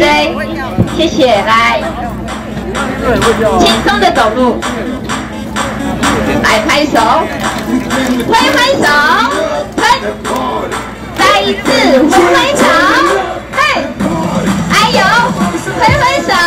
追，谢谢，来，轻松的走路，来拍手，挥挥手，再一次挥挥手，嘿，还有挥挥手。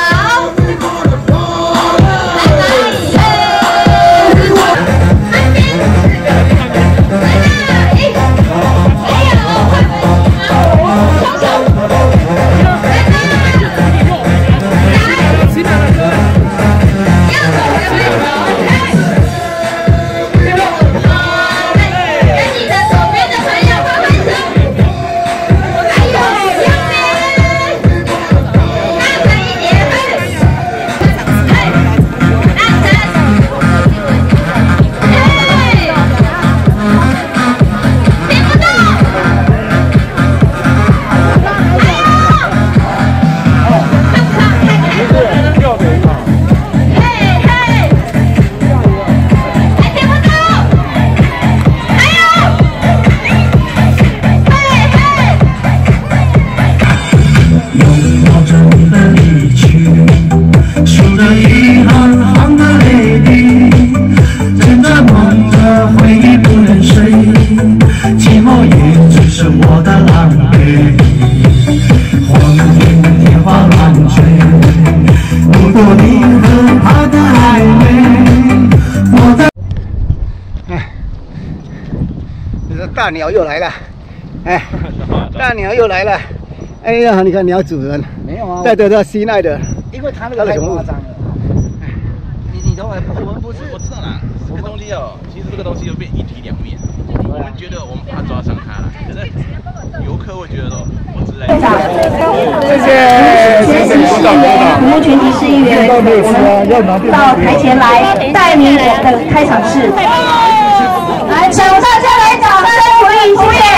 大鸟又来了，哎，大鸟又来了，哎呀，你看鸟主人没有啊，带着他心爱的，因为他那个太夸张了。你懂我们不是？ 我知道啦，这个东西哦，其实这个东西就变一体两面。我们觉得我们怕抓伤它了，可是游客会觉得说，我只来。 谢谢服务全体市议员，我们到台前来带领我们的开场式。 来，请大家来掌声鼓励，谢谢。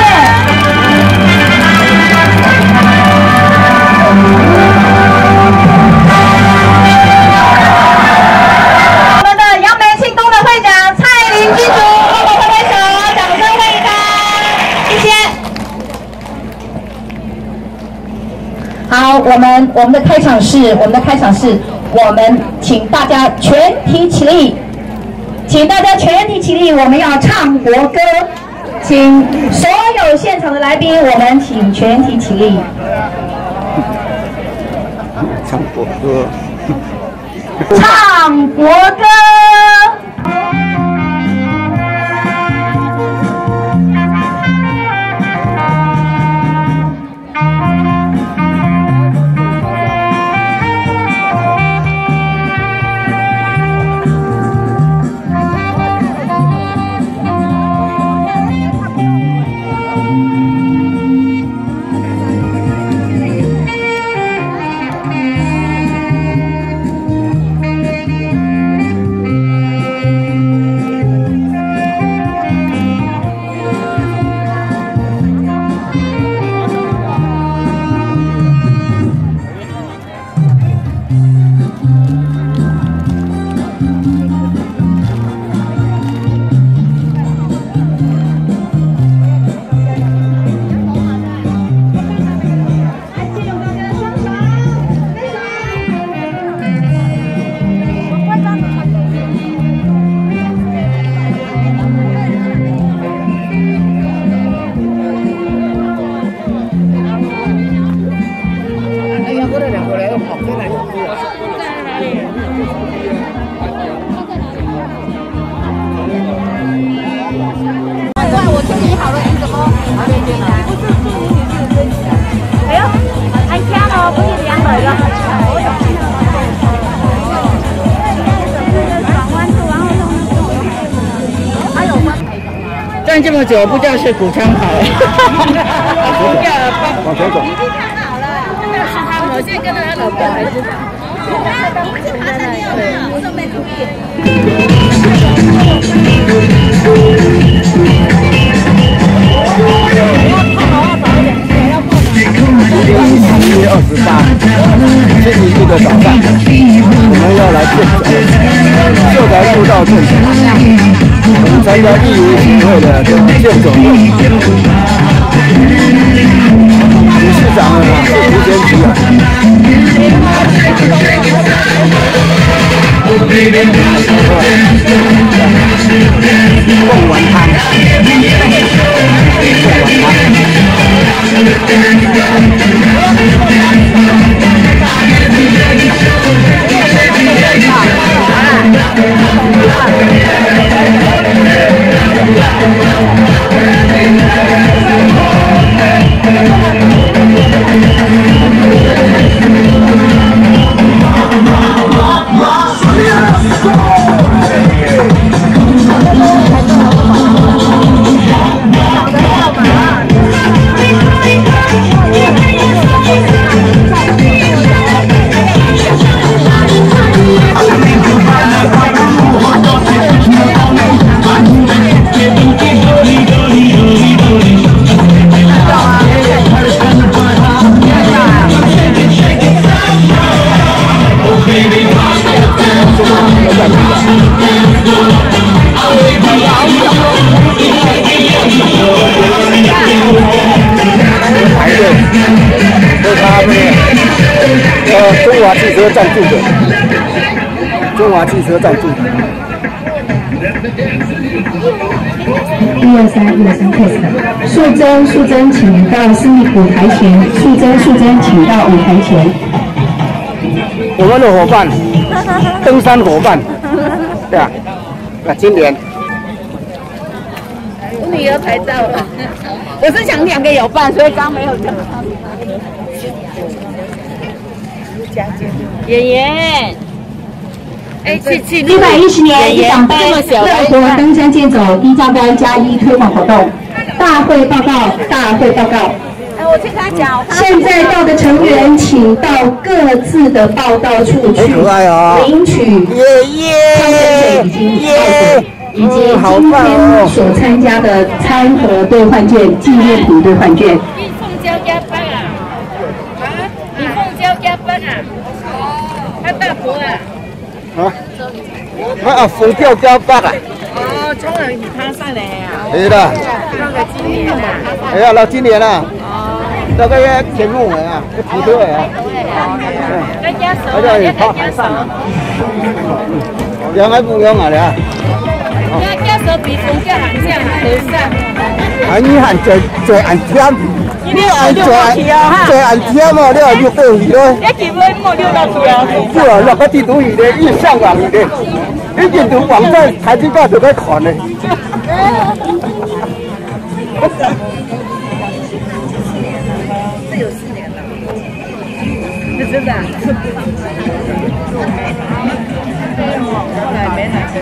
我们的杨梅庆东的会长蔡林金竹，帮我拍拍手，掌声欢迎他，谢谢。好，我们的开场式，我们请大家全体起立。 请大家全体起立，我们要唱国歌。请所有现场的来宾，我们请全体起立。 唱国歌。 唱国歌。 站这么久，不知道是谷仓好了。 往前走。 已经看好了，是他们，我现在跟着他老婆还知道。我们去爬山，你有没有？我说没注意。 1月28，星期一的早上，我们要来建走，秀才步道建走。我们参加义务协会的建走队，理事长是吴先吉啊。 贡丸汤，中华汽车赞助的，中华汽车赞助的。 123 test， 素贞，请到舞台前。素贞，请到舞台前。 我们的伙伴，登山伙伴，对啊，今年。 我女儿拍照了，我是想2个有伴，所以刚没有跟他们。演员，哎 ，110年一奖杯乐活登山健走低价单+1推广活动，大会报告。 哎，我听他讲， 现在到的成员，请到各自的报道处去领取以及今天所参加的餐盒兑换券、纪念品兑换券。 你凤椒加班啊？啊？你凤椒加班啊？他大伯啊？ 啊，凤椒加班啊？ 哦，冲人比他上来啊？ 是的。 那个今年啊？ 哎呀，到今年啊。那个天路啊，皮特啊。 跟家手，跟家手。 养还不养啊？你啊？ 家手比凤椒还像和尚。 你喊最按天，你按最按天嘛，你要肉到鱼咯。 你基本冇溜到去啊。 是啊，那个地图鱼的，一上网鱼的，你进到网站台积电就在看的。 这有4年了，是真的。后来没来。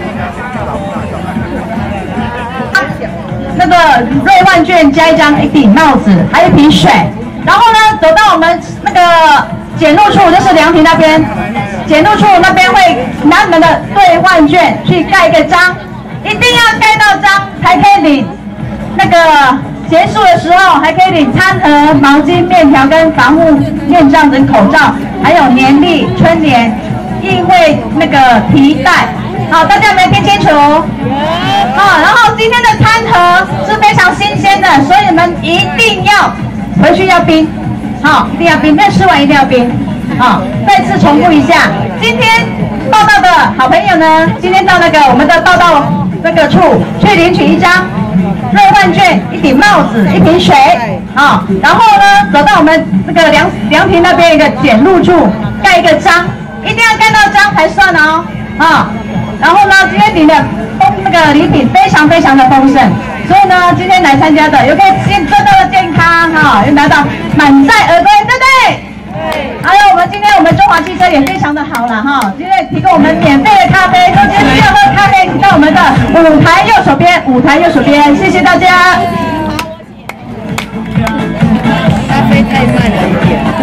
那个兑换券加一顶帽子，还有一瓶水。然后呢，走到我们那个检录处，就是凉亭那边，检录处那边会拿你们的兑换券去盖一个章，一定要盖到章才可以领。那个结束的时候还可以领餐盒、毛巾、面条跟防护面罩等口罩，还有年历、春联、议会那个提袋。好，大家有没有听清楚？然后今天的餐盒是非常新鲜的，所以你们一定要回去要冰，一定要冰，没有吃完一定要冰。再次重复一下，今天报道的好朋友呢，今天到那个我们的报道那个处去领取一张兑换券、一顶帽子、一瓶水，然后呢走到我们那个凉亭那边一个检录处盖一个章，一定要盖到章才算哦，然后呢，今天领的那个礼品非常非常的丰盛，所以呢，今天来参加的有可以更多的健康又拿到满载而归，对不对？对。还有我们中华汽车也非常的好了今天提供我们免费的咖啡，中间需要喝咖啡，请到我们的舞台右手边，谢谢大家。 咖啡太慢了一点。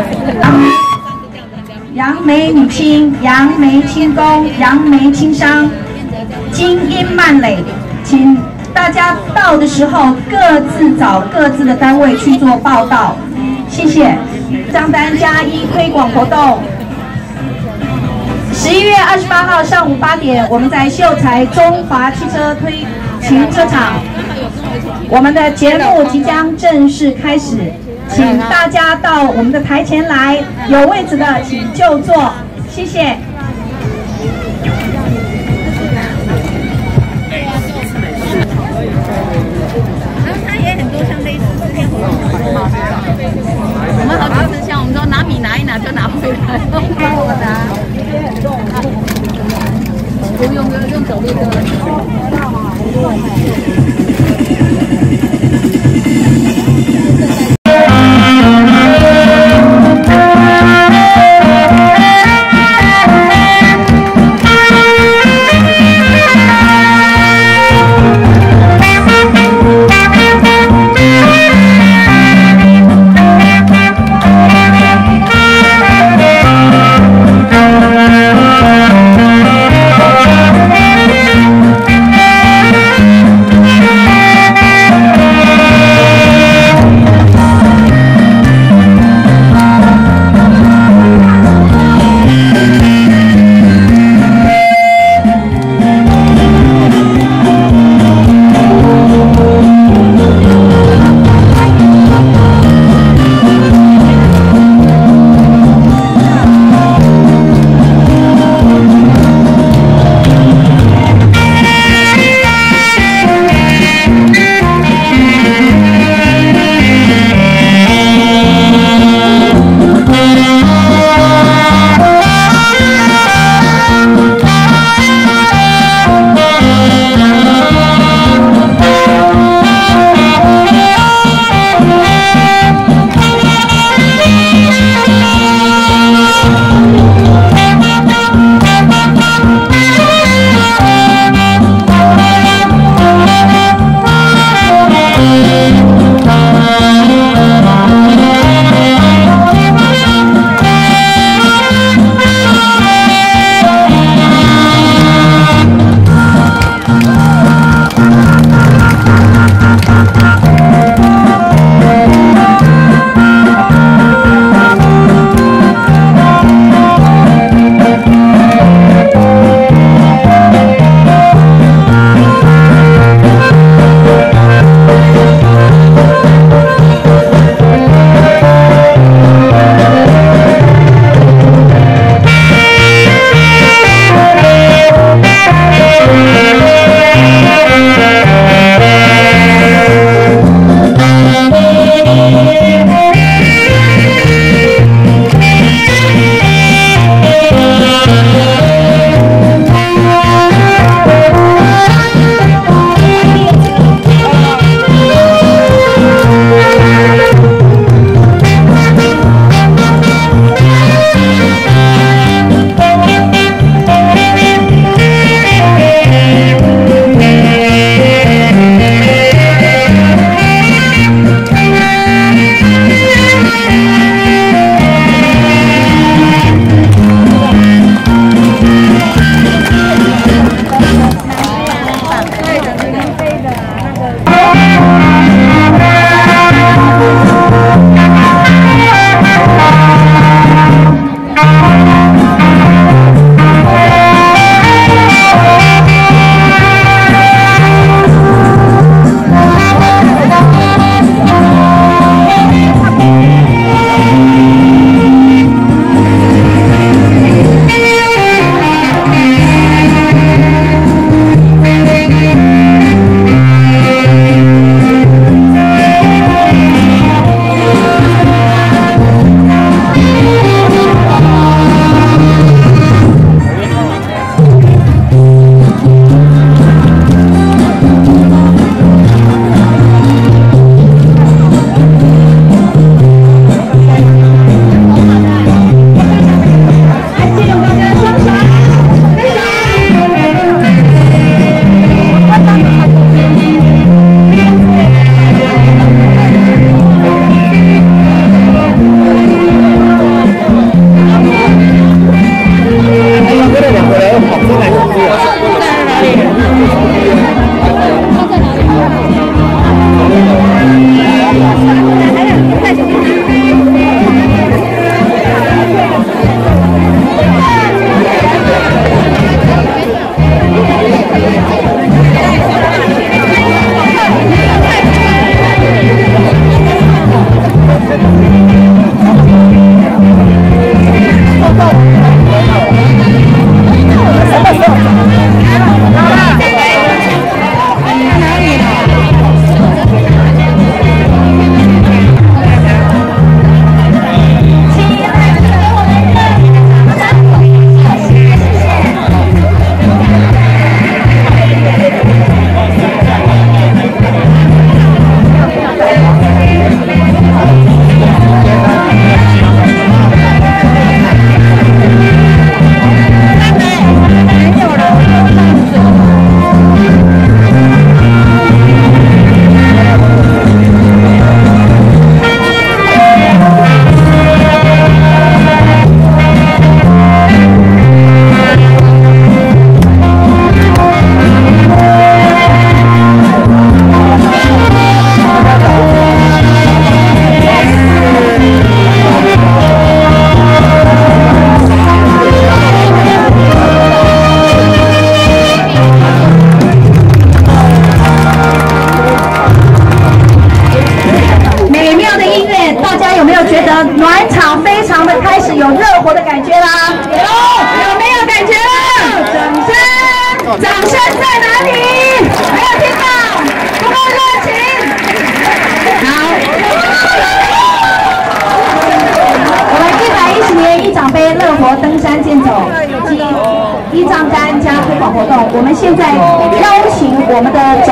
杨梅女青、杨梅轻工、杨梅轻商、精英慢垒，请大家到的时候各自找各自的单位去做报到，谢谢。账单+1推广活动，11月28号上午8点，我们在秀才中华汽车停车场，我们的节目即将正式开始。请大家到我们的台前来，有位置的请就坐，谢谢。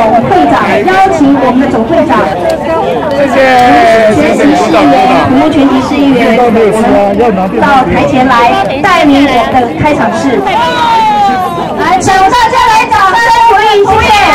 会长，邀请我们的总会长， 谢谢全体市议员、服务全体市议员，到台前来带领我们的开场式。来，请大家来掌声鼓励，谢谢。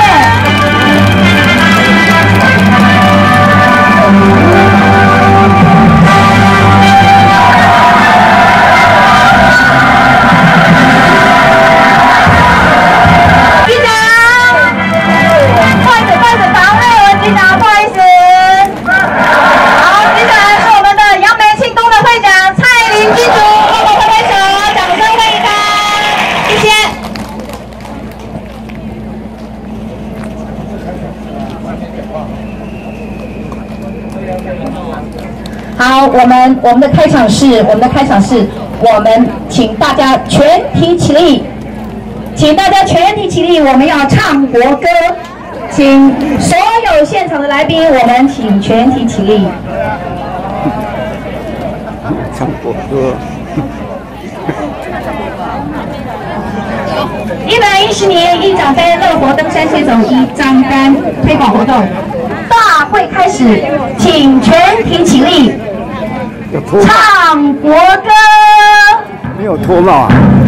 好，我们的开场式，我们请大家全体起立，我们要唱国歌，请所有现场的来宾，我们请全体起立。 唱国歌。 110年一长杯乐活登山携手一张杆推广活动，大会开始，请全体起立。唱国歌。 没有脱帽啊。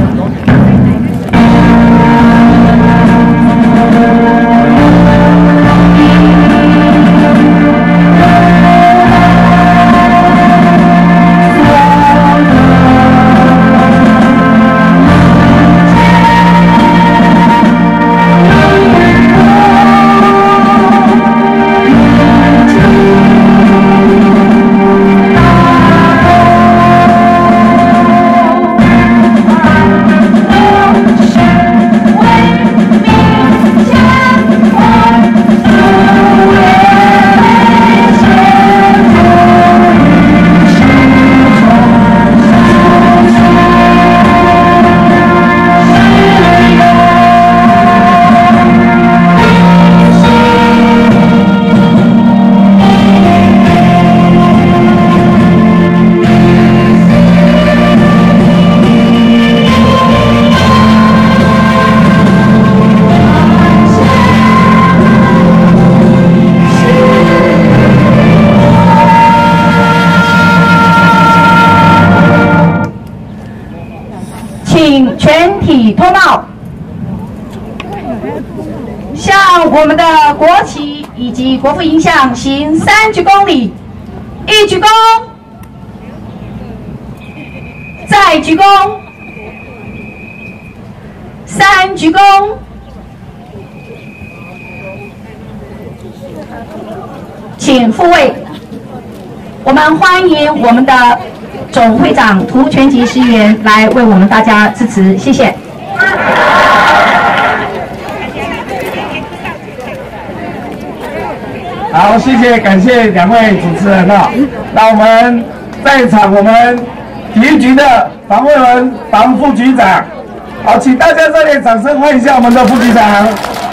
请全体脱帽，向我们的国旗以及国父遗像行3鞠躬礼，1鞠躬，再鞠躬，3鞠躬。请复位。我们欢迎我们的总会长涂全吉市议员来为我们大家致辞，谢谢。 好，谢谢，感谢两位主持人啊。那我们在场，我们体育局的房慧文房副局长，好，请大家热烈掌声欢迎一下我们的副局长。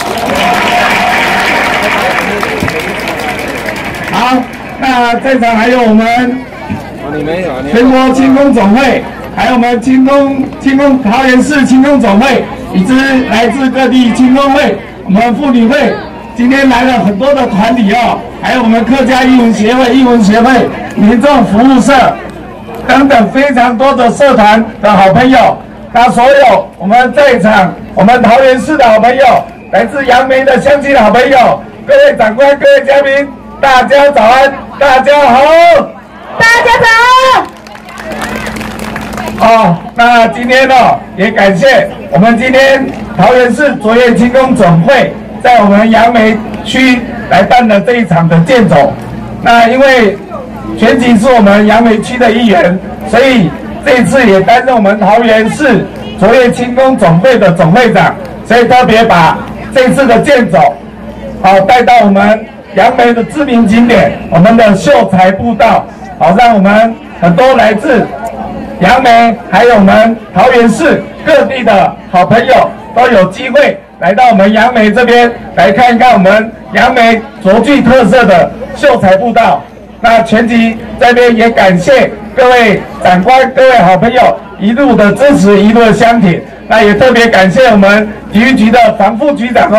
好，那在场还有我们全国轻功总会，还有我们轻功桃园市轻功总会，以及来自各地轻功会，我们妇女会。今天来了很多的团体哦，还有我们客家艺文协会、民众服务社等等非常多的社团的好朋友。那所有我们在场，我们桃园市的好朋友，来自杨梅的乡亲的好朋友，各位长官、各位嘉宾，大家早安，大家好， 大家早。哦，那今天哦，也感谢我们今天桃园市卓越轻功总会。在我们杨梅区来办的这一场的健走，那因为全吉是我们杨梅区的一员，所以这一次也担任我们桃园市卓越轻功总会的总会长，所以特别把这次的健走，带到我们杨梅的知名景点，我们的秀才步道，好让我们很多来自杨梅还有我们桃园市各地的好朋友都有机会。来到我们杨梅这边来看一看我们杨梅卓具特色的秀才步道。那全吉这边也感谢各位长官、各位好朋友一路的支持、一路的相挺。那也特别感谢我们体育局的房副局长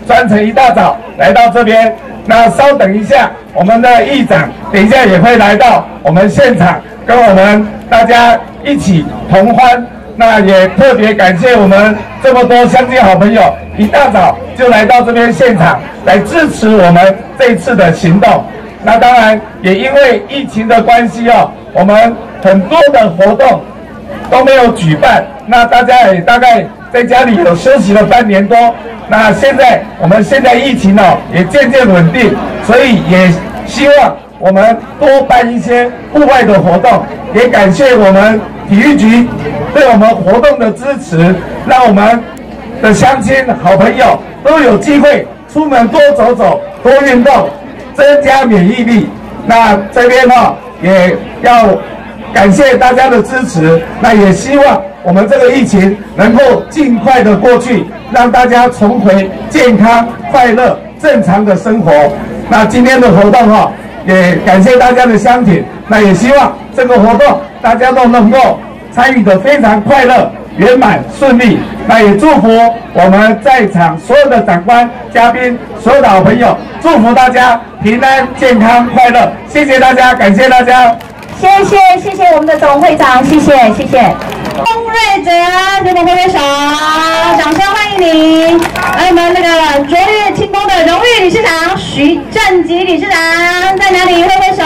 专程一大早来到这边。那稍等一下，我们的议长等一下也会来到我们现场，跟我们大家一起同欢。那也特别感谢我们这么多乡亲好朋友，一大早就来到这边现场来支持我们这一次的行动。那当然也因为疫情的关系哦，我们很多的活动都没有举办，那大家也大概在家里有休息了半年多。那我们现在疫情哦也渐渐稳定，所以也希望我们多办一些户外的活动，也感谢我们体育局对我们活动的支持，让我们的乡亲好朋友都有机会出门多走走、多运动，增加免疫力。那这边也要感谢大家的支持，那也希望我们这个疫情能够尽快的过去，让大家重回健康、快乐、正常的生活。那今天的活动也感谢大家的相挺，那也希望这个活动大家都能够参与得非常快乐、圆满、顺利。那也祝福我们在场所有的长官、嘉宾、所有的好朋友，祝福大家平安、健康、快乐。谢谢大家，感谢大家。 谢谢我们的总会长，谢谢。龚瑞哲，给我们挥挥手，掌声欢迎您。还有我们那个卓越清功的荣誉理事长徐正吉理事长在哪里？挥挥手。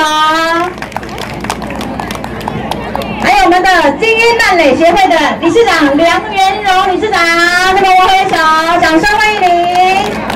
还有我们的精英慢垒协会的理事长梁元荣理事长，给我们挥挥手，掌声欢迎您。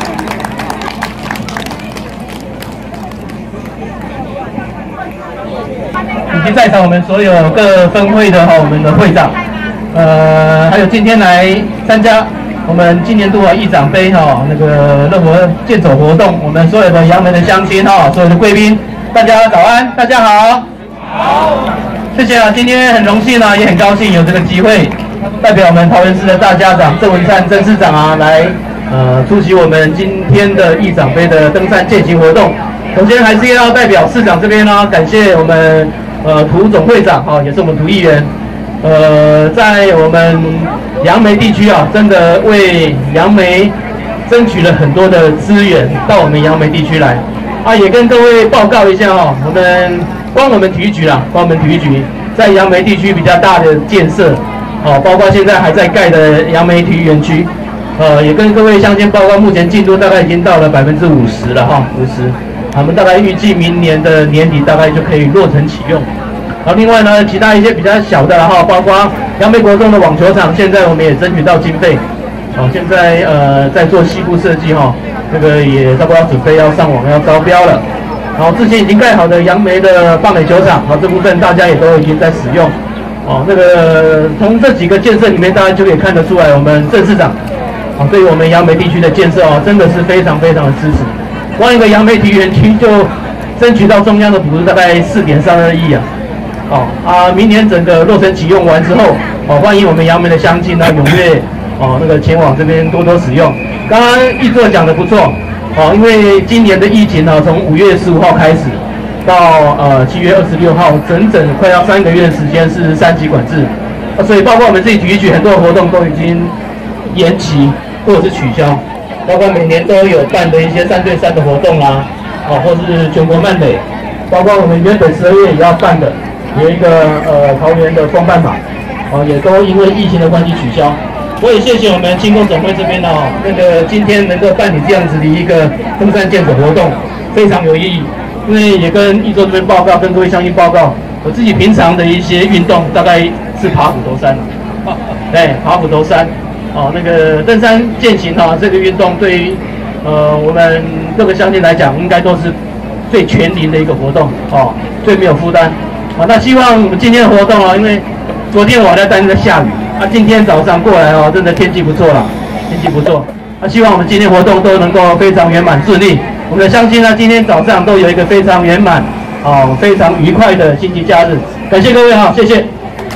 以及在场我们所有各分会的我们的会长，还有今天来参加我们今年度议长杯那个乐活健走活动，我们所有的杨梅的乡亲所有的贵宾，大家早安，大家好。好，谢谢今天很荣幸也很高兴有这个机会，代表我们桃园市的大家长郑文灿郑市长来出席我们今天的议长杯的登山健行活动。首先还是要代表市长这边感谢我们涂总会长也是我们涂议员，在我们杨梅地区真的为杨梅争取了很多的资源到我们杨梅地区来也跟各位报告一下光我们体育局在杨梅地区比较大的建设包括现在还在盖的杨梅体育园区，也跟各位乡亲报告，目前进度大概已经到了50%了50%。我们大概预计明年的年底大概就可以落成启用。另外呢，其他一些比较小的包括杨梅国中的网球场，现在我们也争取到经费，现在在做西部设计这个也差不多准备要上网要招标了。之前已经盖好的杨梅的棒垒球场，这部分大家也都已经在使用。那个从这几个建设里面，大家就可以看得出来，我们郑市长对于我们杨梅地区的建设真的是非常非常的支持。光一个杨梅体育园区就争取到中央的补助大概4.32亿明年整个落成启用完之后欢迎我们杨梅的乡亲踊跃那个前往这边多多使用。刚刚议座讲的不错因为今年的疫情从5月15号开始到7月26号，整整快要3个月的时间是3级管制所以包括我们自己体育局很多活动都已经延期或者是取消。包括每年都有办的一些3对3的活动或是全国慢垒，包括我们原本12月也要办的，有一个桃园的风半马，也都因为疫情的关系取消。我也谢谢我们清功总会这边那个今天能够办理这样子的一个登山健走活动，非常有意义。因为也跟议座这边报告，跟各位乡亲报告，我自己平常的一些运动大概是爬虎头山，对，爬虎头山。那个登山健行这个运动对于我们各个乡亲来讲，应该都是最全龄的一个活动最没有负担那希望我们今天的活动因为昨天我在担在下雨今天早上过来真的天气不错了，天气不错希望我们今天活动都能够非常圆满顺利。我们的乡亲今天早上都有一个非常圆满非常愉快的星期假日。感谢各位谢谢。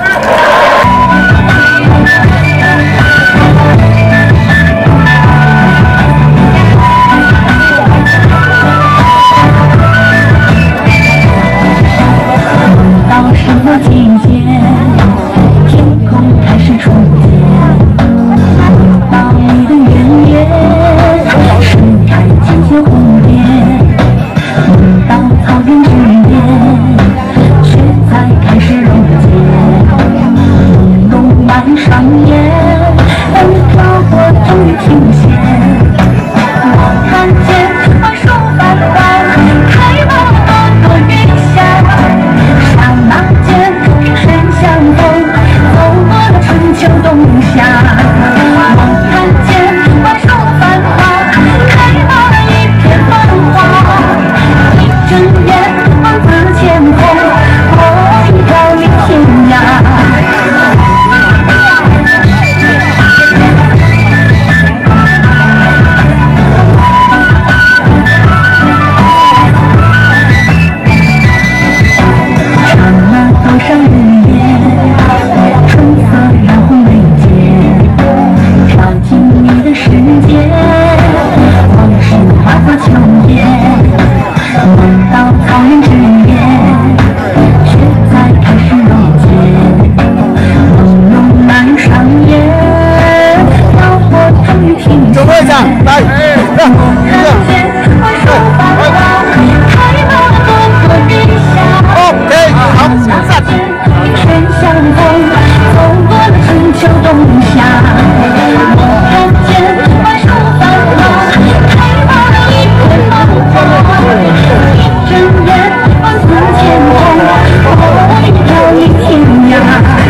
今天天空开始出现，把你的远远秋叶，闻到草原之野，雪在开始溶解，朦胧漫上夜，漂泊等于平静。 会长，来，让，OK， 好，散。 春相逢，走过了春秋冬夏。我看见槐树繁华，开放了一片繁华。一睁眼，万紫千红，我飘零天涯。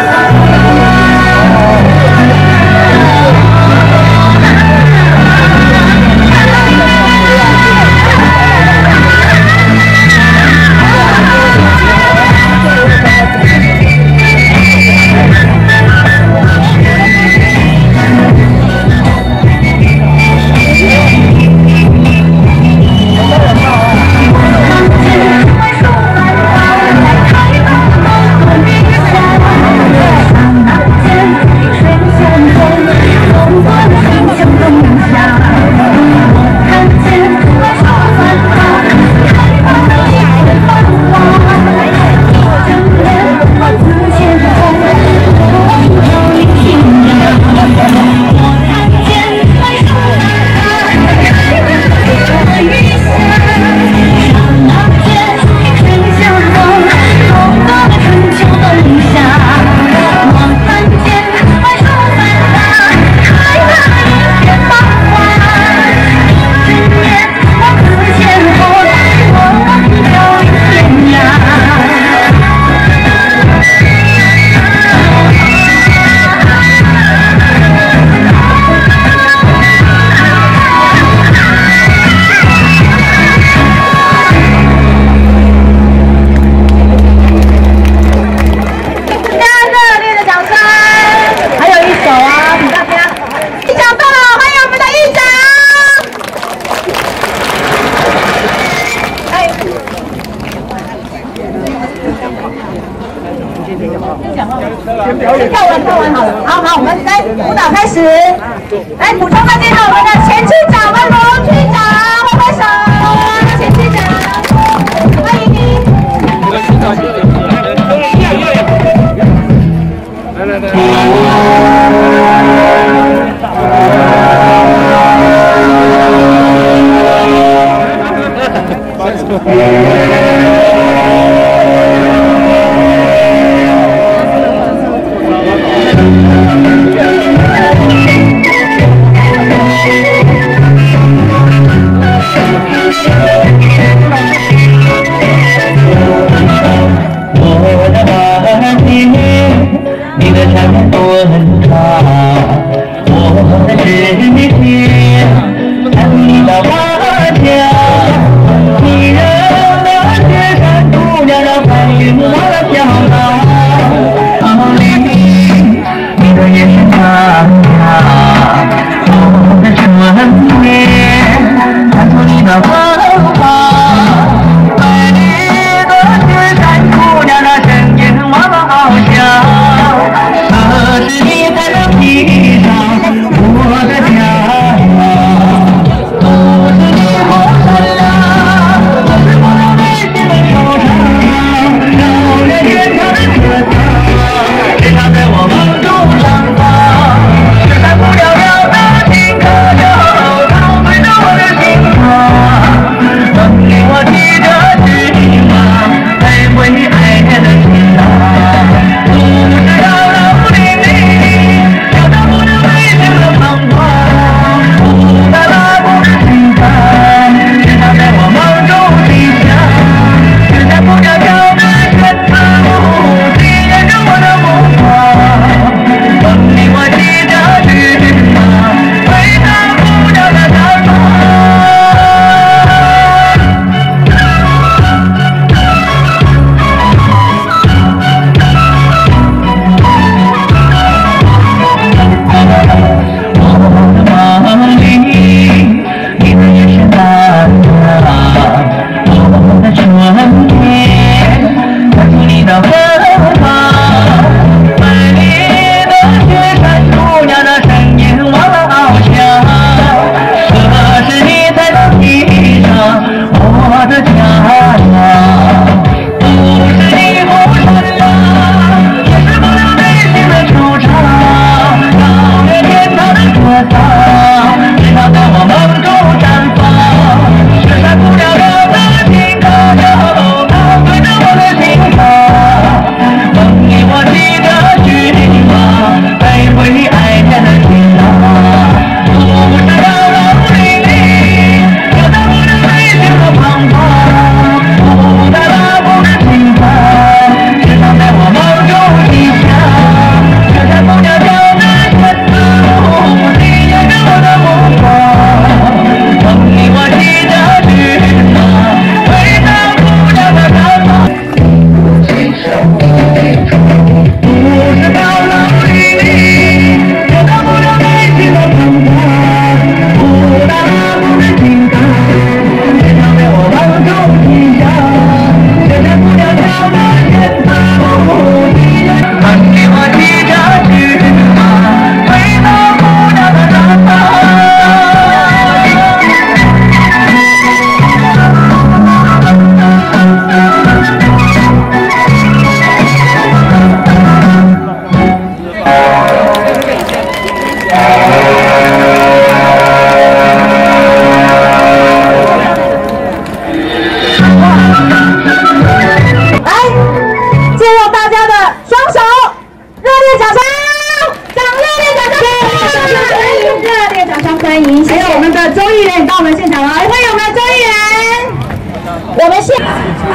跳完好了，好，我们来舞蹈开始。来补充的介绍我们的前区长，我们罗区长，挥挥手，前区长，欢迎。 你的山多长，我的世界，看你的花香，迷人的我们现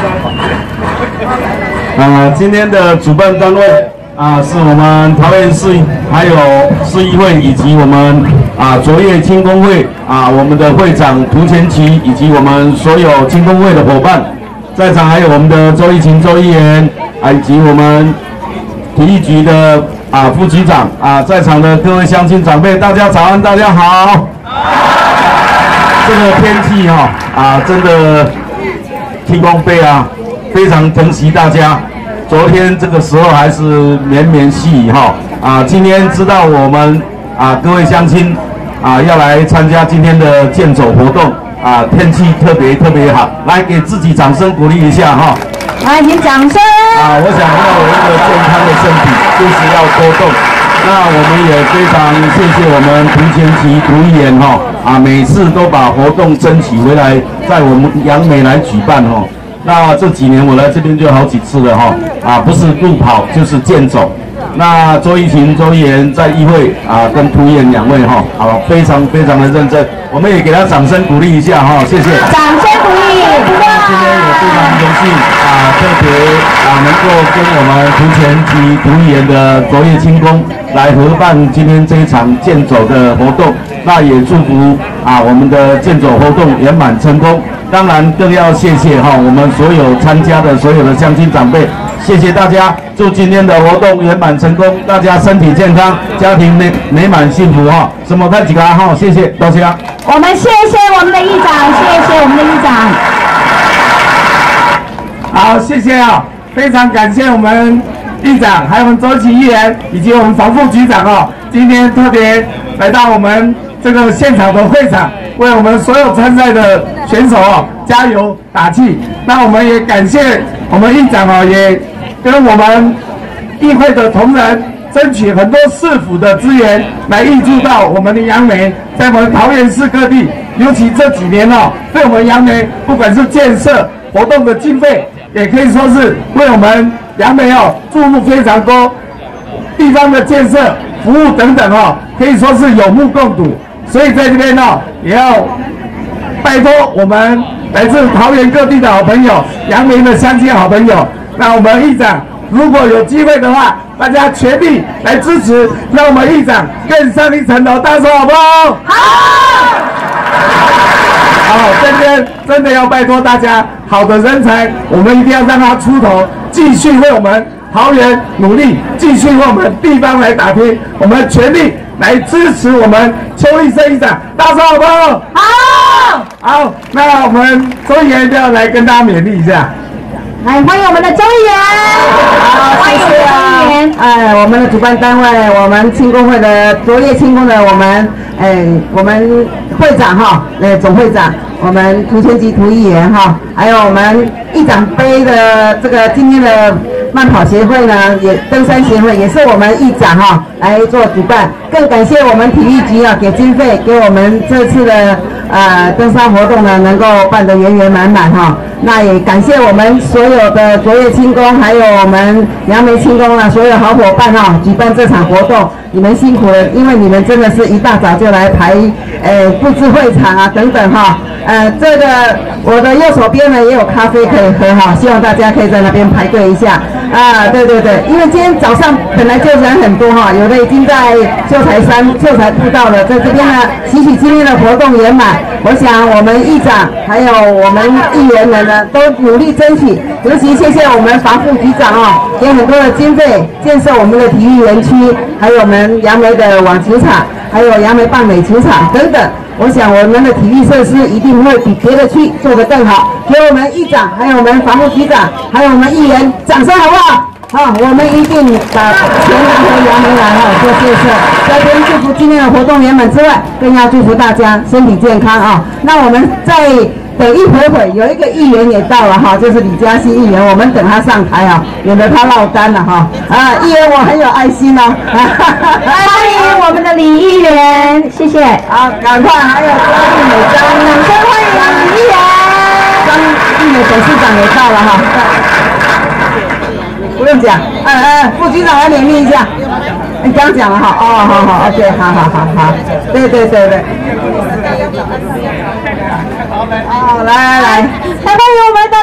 今天的主办单位是我们桃园市，还有市议会以及我们卓越青工会我们的会长涂前琪以及我们所有青工会的伙伴，在场还有我们的周一琴周议员以及我们体育局的副局长在场的各位乡亲长辈，大家早安，大家好。这个天气真的天公伯非常疼惜大家。昨天这个时候还是绵绵细雨今天知道我们各位乡亲要来参加今天的健走活动天气特别好，来给自己掌声鼓励一下来，请掌声。 我想要有一个健康的身体，就是要多动。那我们也非常谢谢我们涂前琪涂议员每次都把活动争取回来，在我们杨梅来举办那这几年我来这边就好几次了不是路跑就是健走。那周一琴周议员在议会跟涂议员两位非常的认真，我们也给他掌声鼓励一下谢谢。 掌声鼓励。 今天也非常荣幸特别能够跟我们涂前琪涂议员的卓越青工来合办今天这一场健走的活动，那也祝福我们的健走活动圆满成功。当然更要谢谢我们所有参加的所有的乡亲长辈，谢谢大家，祝今天的活动圆满成功，大家身体健康，家庭美满幸福什么看几个谢谢大家。 我们谢谢我们的议长，谢谢我们的议长。 好，谢谢非常感谢我们议长，还有我们周琦议员以及我们房副局长今天特别来到我们这个现场的会场，为我们所有参赛的选手加油打气。那我们也感谢我们议长也跟我们议会的同仁争取很多市府的资源来挹注到我们的杨梅，在我们桃园市各地，尤其这几年对我们杨梅不管是建设活动的经费，也可以说是为我们杨梅注入非常多，地方的建设服务等等可以说是有目共睹。所以在这边也要拜托我们来自桃园各地的好朋友，杨梅的乡亲好朋友，那我们议长如果有机会的话，大家全力来支持，让我们议长更上一层楼，大家说好不好？好，这边真的要拜托大家，好的人才我们一定要让他出头，继续为我们桃园努力，继续为我们地方来打拼，我们全力来支持我们邱义生议长，大家说好不好？好，那我们周议员就要来跟大家勉励一下。 来，欢迎我们的周议员。好，欢迎周议员。 我们的主办单位，我们青工会的卓越青工的我们会长总会长，我们涂前琪涂议员还有我们议长杯的这个今天的慢跑协会呢，也登山协会也是我们议长来做主办，更感谢我们体育局给经费给我们这次的登山活动呢能够办得圆圆满满那也感谢我们所有的卓越青工，还有我们杨梅青工所有好伙伴举办这场活动，你们辛苦了，因为你们真的是一大早就来排布置会场等等这个我的右手边呢也有咖啡可以喝希望大家可以在那边排队一下对，因为今天早上本来就人很多有的已经在秀才山秀才步道了，在这边呢喜喜今天的活动圆满，我想我们议长还有我们议员们呢都努力争取，尤其谢谢我们房副局长给很多的经费建设我们的体育园区，还有我们杨梅的网球场，还有杨梅棒垒球场等等。我想我们的体育设施一定会比别的区做得更好，给我们议长，还有我们房务局长，还有我们议员掌声好不好？我们一定把钱拿回杨梅来做建设。在这边祝福今天的活动圆满之外，更要祝福大家身体健康那我们在等一会有一个议员也到了就是李嘉欣议员，我们等他上台免得他落单了议员我很有爱心欢迎我们的李议员，谢谢。 赶快还有张玉美掌声欢迎李议员。张玉美董事长也到了不用讲，副局长来勉励一下。你刚讲了好 ，OK， 好，对。来，欢迎我们的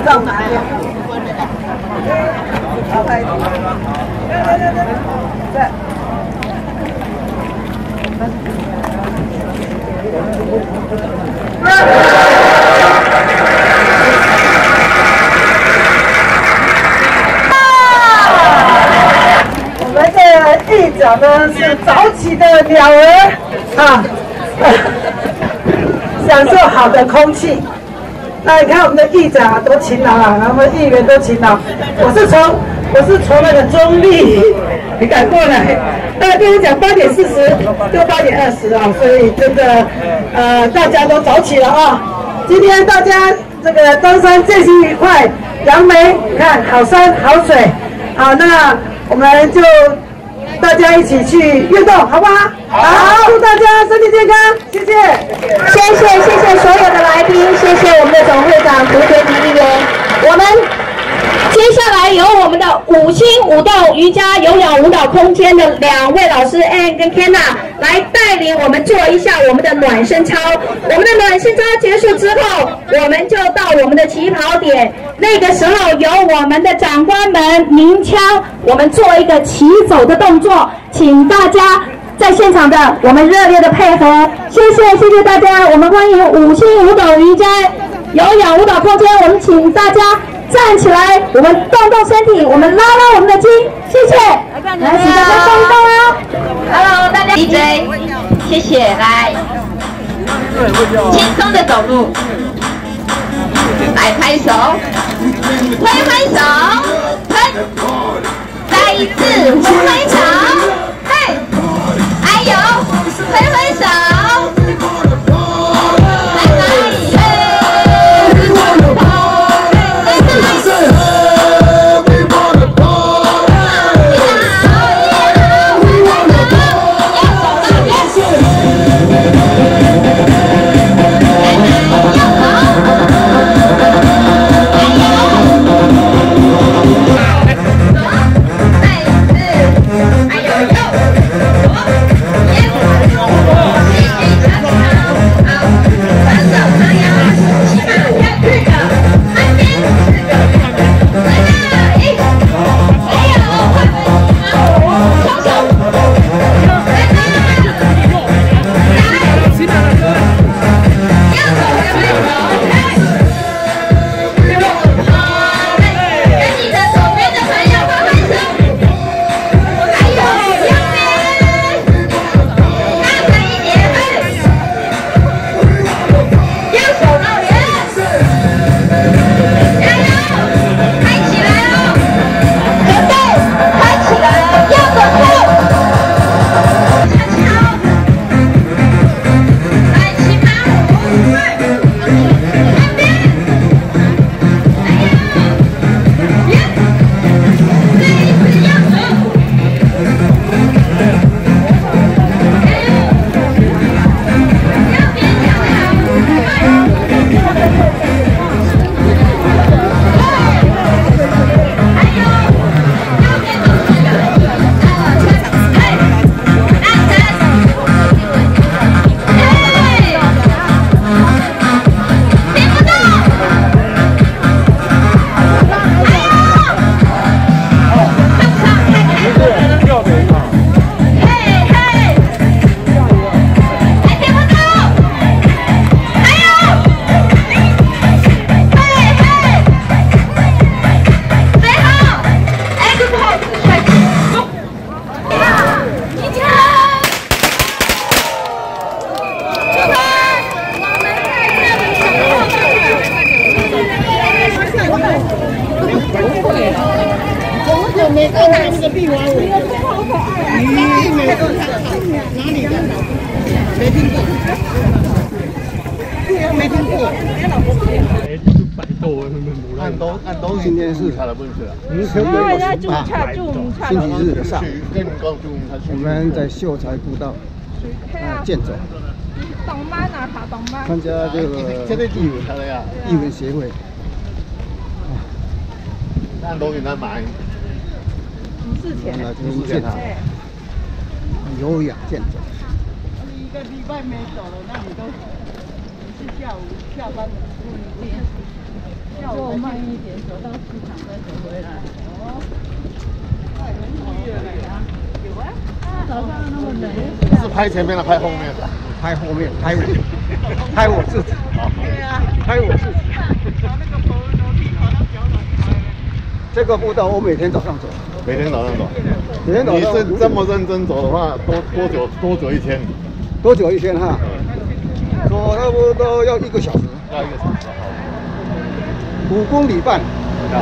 照拿掉。好，来，对。我们的议长呢是早起的鸟儿啊，享受好的空气。那你看我们的议长啊多勤劳啊，然后我们议员多勤劳。我是从那个中立，你敢过来？那跟你讲8点40就8点20啊，所以真的大家都早起了啊。今天大家这个登山健行愉快，杨梅你看好山好水，好，那我们就大家一起去运动，好不好？好，祝大家身体健康，谢谢， 谢谢所有的来宾，谢谢我们的总会长涂学迪议员。我们接下来由我们的5星舞动瑜伽有氧舞蹈空间的2位老师 Ann 跟 Kenna 来带领我们做一下我们的暖身操。我们的暖身操结束之后，我们就到我们的起跑点，那个时候由我们的长官们鸣枪，我们做一个起走的动作，请大家在现场的我们热烈的配合，谢谢大家，我们欢迎5星舞蹈瑜伽有氧舞蹈空间，我们请大家站起来，我们动动身体，我们拉我们的筋，谢谢。来，请大家动一动啊 ！Hello， 大家 DJ， 谢谢，来，轻松的走路，来拍手，挥手，再一次挥手，嘿，还有挥手。 今天是星期日的上午，我们在秀才步道健走，参加这个艺文协会。 按多给他买。 有氧健走。 你1个礼拜没走了，那你是下午下班的。 就慢一点，走到市场再走回来。哦。有啊，早上那么冷。 是拍前面的，拍后面的？ 拍后面，拍我自己。对啊，拍我自己。这个步道我每天早上走。 每天早上走。 每天早上。 你这么认真走的话，多久一天？ 多久一天哈？走差不多要1个小时。 要1个小时，好。 5公里半。啊。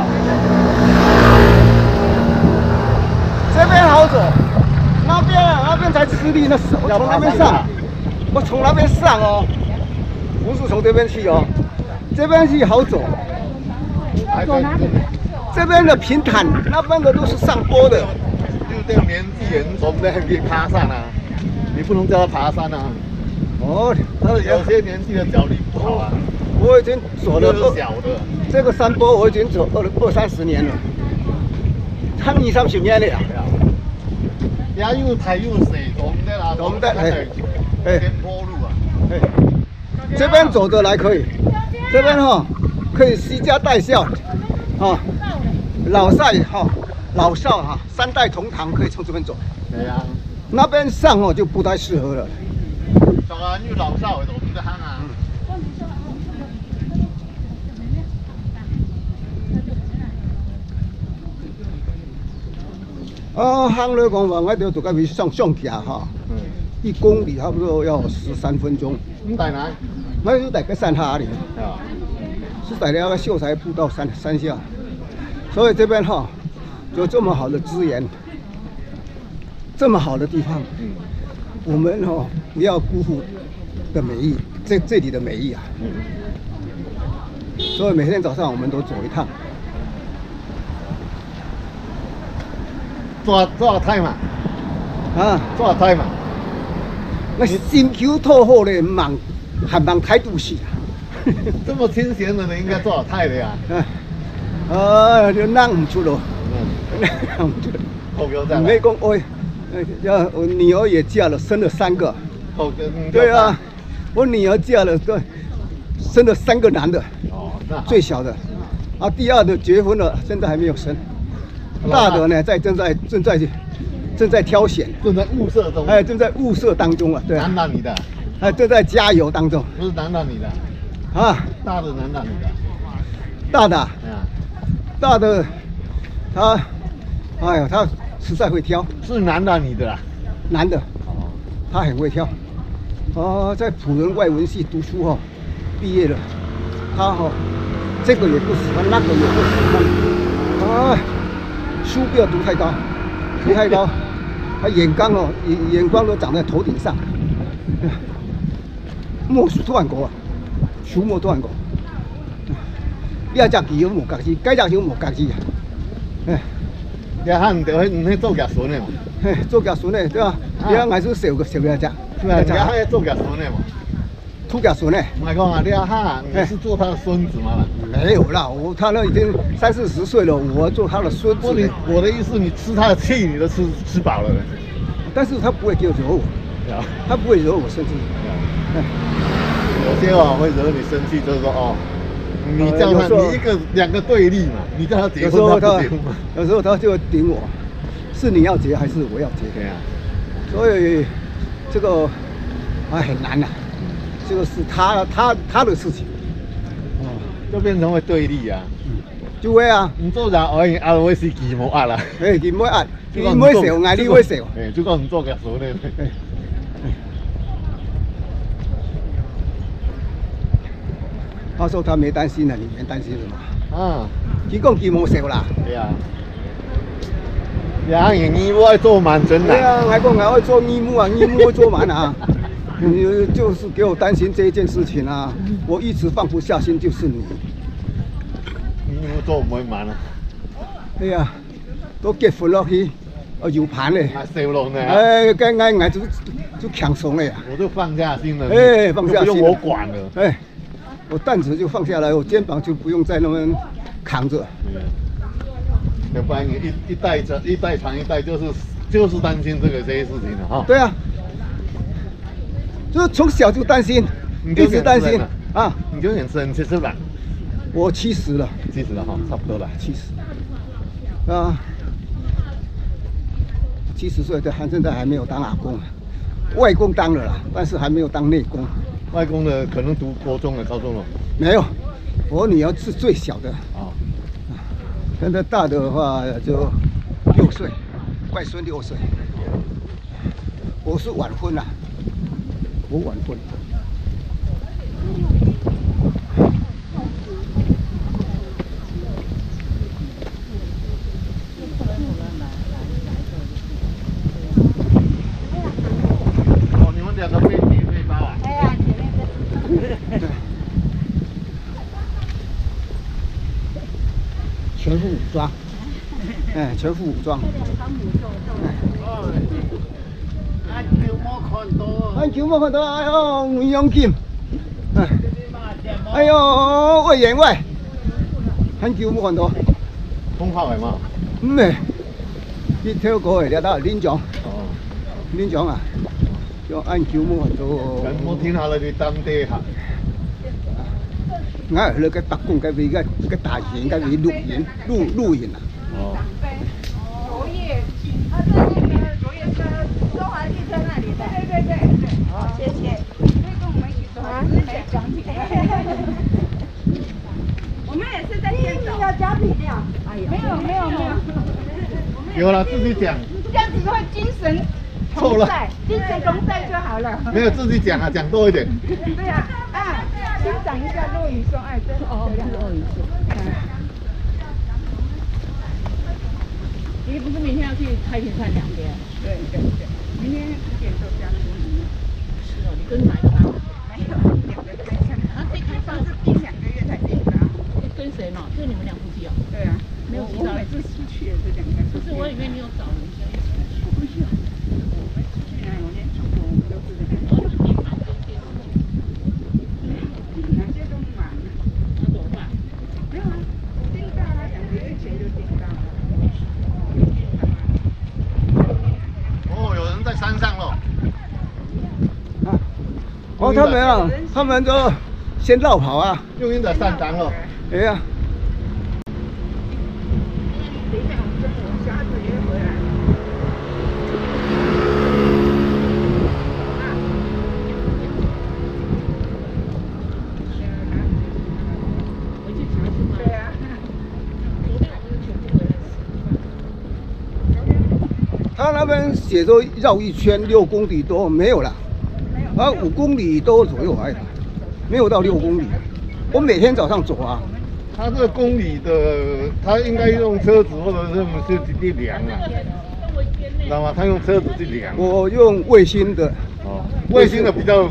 这边好走，那边才吃力，那手从那边上，我从那边上哦，不是从这边去哦，这边去好走。走哪里？这边的平坦，那边的都是上坡的。 就这个年纪人，我们还可以爬山啊，你不能叫他爬山啊。 哦， 他有些年纪的脚力不好啊。 我已经走了小的， 这个山坡我已经走20-30年了，差20-30年了。 也又太又水，我们在边坡路啊。 这边走着来可以，这边哈可以惜家带孝，啊，老少哈老少哈3代同堂可以从这边走。 对呀。 那边上哦就不太适合了。 当然有老少的，我们在行啊。 行来讲话，我就到嗰边上骑哈，1公里差不多要13分钟。 你在哪？ 我就在个山下里， 啊， 是在那个秀才步道山下，所以这边哈有这么好的资源，这么好的地方，我们哈不要辜负的美意，这里的美意啊。所以每天早上我们都走一趟。 抓太嘛， 啊， 抓太嘛， 我心口吐好咧，还忙态度是啊。 这么清闲的人应该抓太的呀。 就让唔出咯，让唔出。 后腰在。 没讲哎，我女儿也嫁了，生了3个。对啊，我女儿嫁了，对，生了3个男的。哦，那最小的，啊，第2的结婚了，现在还没有生。大的呢，正在挑选， 正在物色中， 哎，正在物色当中啊，对。 男的你的？ 哎，正在加油当中。 不是男的你的？ 啊， 大的男的你的？ 大的，大的，他，哎呀，他实在会挑。 是男的你的啦？ 男的，他很会挑。在辅仁外文系读书哦，毕业了，他哦，这个也不喜欢，那个也不喜欢。书不要读太高，读太高，他眼光都长在头顶上。莫属断国啊，书莫断国。你要食鸡有无家己，该食就无家己啊。 你喊唔去做夹笋的嘛？ 做夹笋的对吧？你还是少个来食。 是啊，你还做夹笋的嘛？ 土夹笋呢？ 我讲啊，你哈，你是做他的孙子吗？ 没有啦，他那已经30-40岁了，我做他的孙子。 我的意思，你吃他的气，你都吃饱了。 但是他不会给我惹我，他不会惹我生气。 有些会惹你生气，就是说哦，你叫他，你2个对立嘛，你叫他结婚，他不结婚嘛。 有时候他就会顶我，是你要结还是我要结？ 对啊。所以这个很难呐。这个是他的事情， 就变成会对立啊。 就会啊。 唔做人愛會是義無壓啦。 義無壓，你唔會笑，嗌你會笑。 就講唔做嘅數咧。 他說他沒擔心了，你沒擔心什麼？ 啊， 佢講佢冇笑啦。 對啊。義務愛做滿真對啊，還講我做義務啊，義務會做滿啊。你就是给我担心这一件事情啊，我一直放不下心，就是你。 你做唔會慢啊？ 哎呀，都結婚落去，搖盤咧。 笑容咧。 跟挨就輕鬆了呀。 我就放下心了。 放下心。 不用我管了。 我擔子就放下來，我肩膀就不用再那麼扛着。 要不然你一代傳一代，就是擔心這些事情了哈。 對啊。就是從小就擔心，一直擔心啊！ 你就很生氣是吧？ 我70了 ，70了哈，差不多了 ，70。啊，70岁的现在还没有当阿公，外公当了啦，但是还没有当内公。 外公的可能读国中了、高中了。 没有，我女儿是最小的。 啊， 现在大的话就6岁，外孙6岁。我是晚婚啦，我晚婚。 哦，你们2个背包啊？哎呀，前面的。 全副武装，全副武装。安球冇看到，哎呦，文勇金，哎呦，魏员外，安球冇看到。 通炮係嘛？ 唔係，啲跳過嚟得林長。哦，林長啊，用安球冇看到。 我聽下你哋當地客。 我係那個北宮嗰邊個大型嗰邊露營啊。哦。 昨夜，昨夜是中华汽车那里的。对。好，谢谢。可以跟我们一起走啊？没奖品。我们也是在现场。要奖品的呀？哎呀，没有。 有了，自己讲。 这样子的话，精神同在，精神同在就好了。 没有自己讲啊，讲多一点。 对啊，欣赏一下落雨松，哎，真好漂亮。落雨松。你不是明天要去太平山2天？对，明天10点钟加出门。是哦，你跟哪个？没有，2个开车。啊，这开车是订2个月才订的。跟谁呢？就你们2夫妻哦。对啊，没有其他。我每次出去也是2个。可是我以为你有找人家一起去。不是，我们出去呢，我连出国我们都是2个。哪些都满了，那怎么办？没有啊，订到了2个月前就订到了。 哦，有人在山上了。 哦，他们就先绕跑啊， 用人在山上了。 哎呀。 等一下，我中午下子也回来。 他那边写着绕一圈6公里多，没有了，啊5公里多左右而已，没有到6公里。我每天早上走啊。 他这个公里的，他应该用车子或者是去量啊，知道吗？他用车子去量。 我用卫星的。 哦，卫星的比较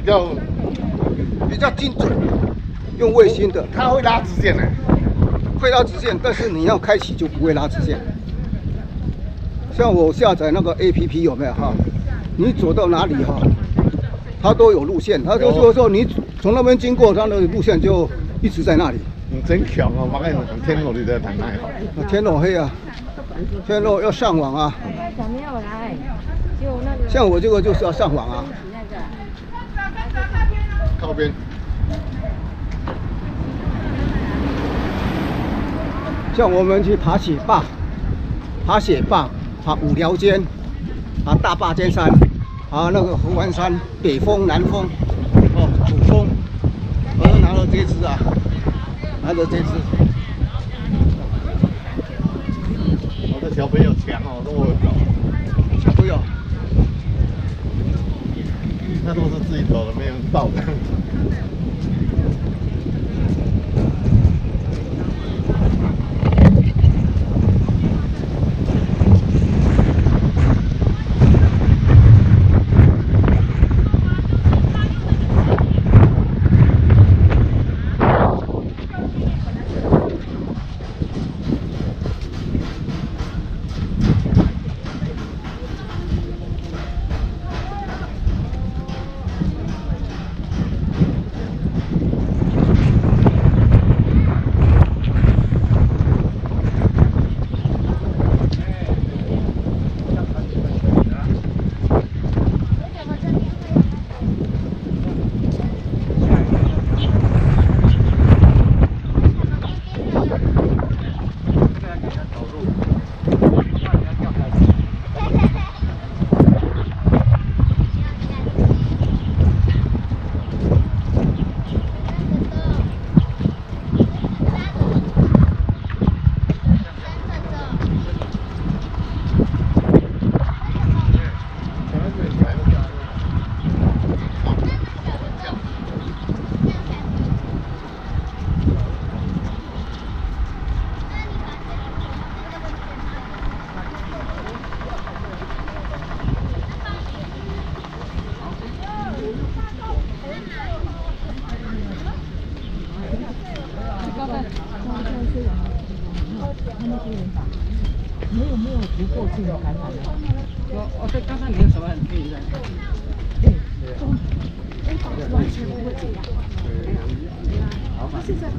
精准，用卫星的。 它会拉直线的。 会拉直线，但是你要开启就不会拉直线。像我下载那个 APP 有没有哈？你走到哪里哈，它都有路线。它就是说你从那边经过，它的路线就一直在那里。 真强哦！我跟你讲，天龙你在谈哪好？ 天龙黑啊，天龙要上网啊。 没有来，就那个。 像我这个就是要上网啊。 靠边。 像我们去爬雪坝，爬五寮尖，爬大坝尖山，爬那个合欢山，北峰、南峰，哦，主峰，我拿了这只啊，拿着这只。 我的小朋友强哦，都会搞。 小朋友， 那都是自己走的，没人抱的。 没有不过去的感染的。我对刚才没有什么很病人。对，完全不会这样。他现在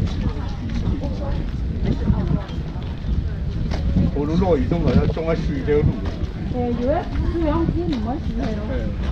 我都落雨中好像中喺樹條路。 有啊，2天唔可以住係咯。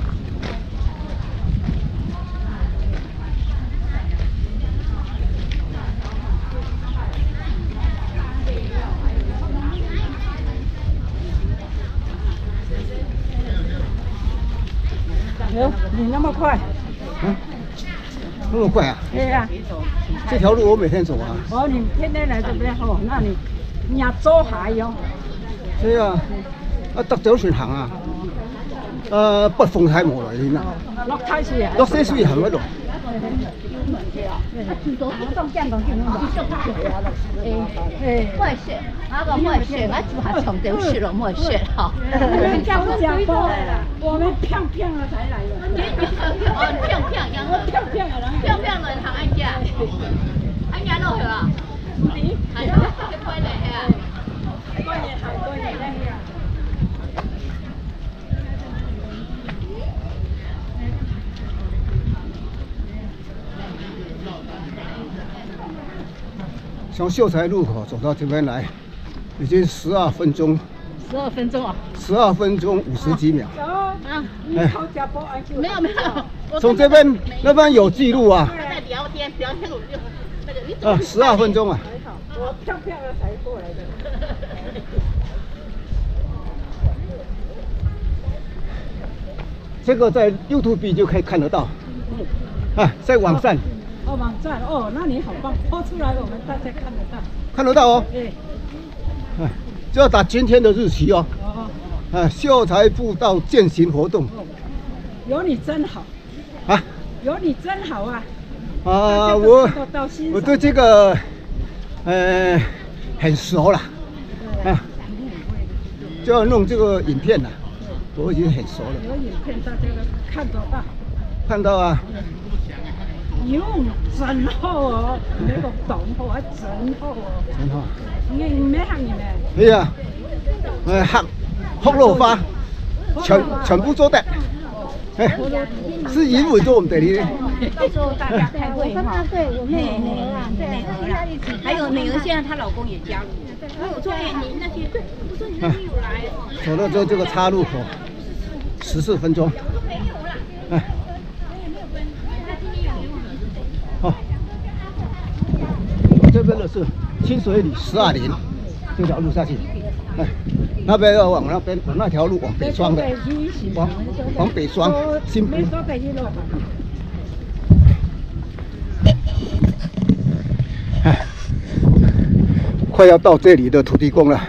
你那么快？ 嗯，那么快啊？ 对呀。 这条路我每天走啊。 哦，你天天来这边哦，那你要走下哟。 对啊，得條船行啊。北鳳太無來年啦。 落太水啊。 落西水行嗰度。 冇雪，那个冇雪，我住下床就去了冇雪哈。 我们漂漂了才来的。 哦，漂漂，然后漂漂人行安家，安家落去啊。你，係啊，快嚟啊！ 過年好，過年嚟啊！ 从秀才路口走到这边来，已经12分钟。 12分钟啊 ！12分钟50几秒。 哎， 没有。 从这边那边有记录啊。 在聊天我就那个。 12分钟啊。 我漂漂了才过来的。 这个在 YouTube 就可以看得到。啊，在网站。 哦，网站哦，那你好棒，播出来我们大家看得到。 看得到哦。 对。 就要打今天的日期哦。秀才步道践行活动。 有你真好。 啊？ 有你真好啊！ 啊，我对这个很熟了。啊。就要弄这个影片了，我已经很熟了。 有影片大家都看得到。 看到啊。 哟，真好哦！那个洞好啊，真好哦。 真好。 你咩行嘅咩？ 对呀，黑落花，全部做的。哎，是英文做我们这里的。 到时候大家开会哈。对，我妹女儿啊，对，还有女儿现在她老公也加入。我说你那些，我说你那些有来。 走到这个岔路口，14分钟。 没有啦。 哎。哦，我这边的是清水里12-0这条路下去，哎，那边要往那边往那条路往北双的，往北双新浦。哎，快要到这里的土地公了。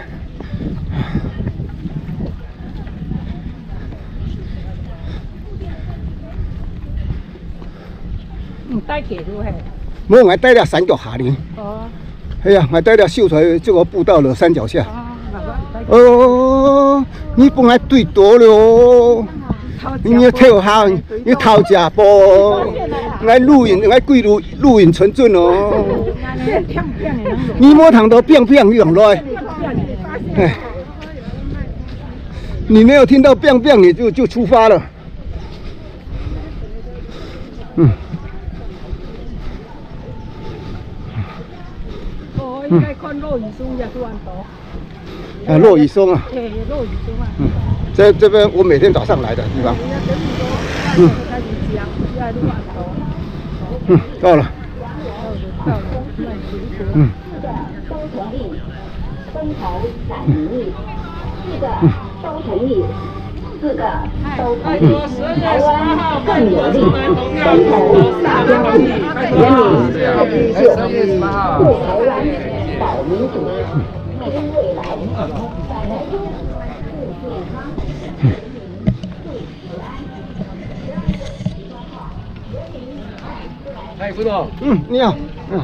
帶幾路係？ 冇，我帶了三腳下林。 哦。 哎呀，我帶了秀才這個步道的山腳下。哦，你本來對多了哦。你要跳下，你偷食啵？我錄影，我記錄影存準哦。你莫躺到砰砰用來。哎，你沒有聽到砰砰，你就出發了。嗯。 應該看落雨松也多很多。 啊，落雨松啊。 對，落雨松啊。 嗯，在这边我每天早上来的地方。嗯。嗯，到了。嗯。东头展翼，4个收成力，4个收成力，台湾更有力，东头大标力，人民自己秀，为台湾保民主，拼未来，带来自健康。 哎，副总。 嗯，你好。嗯。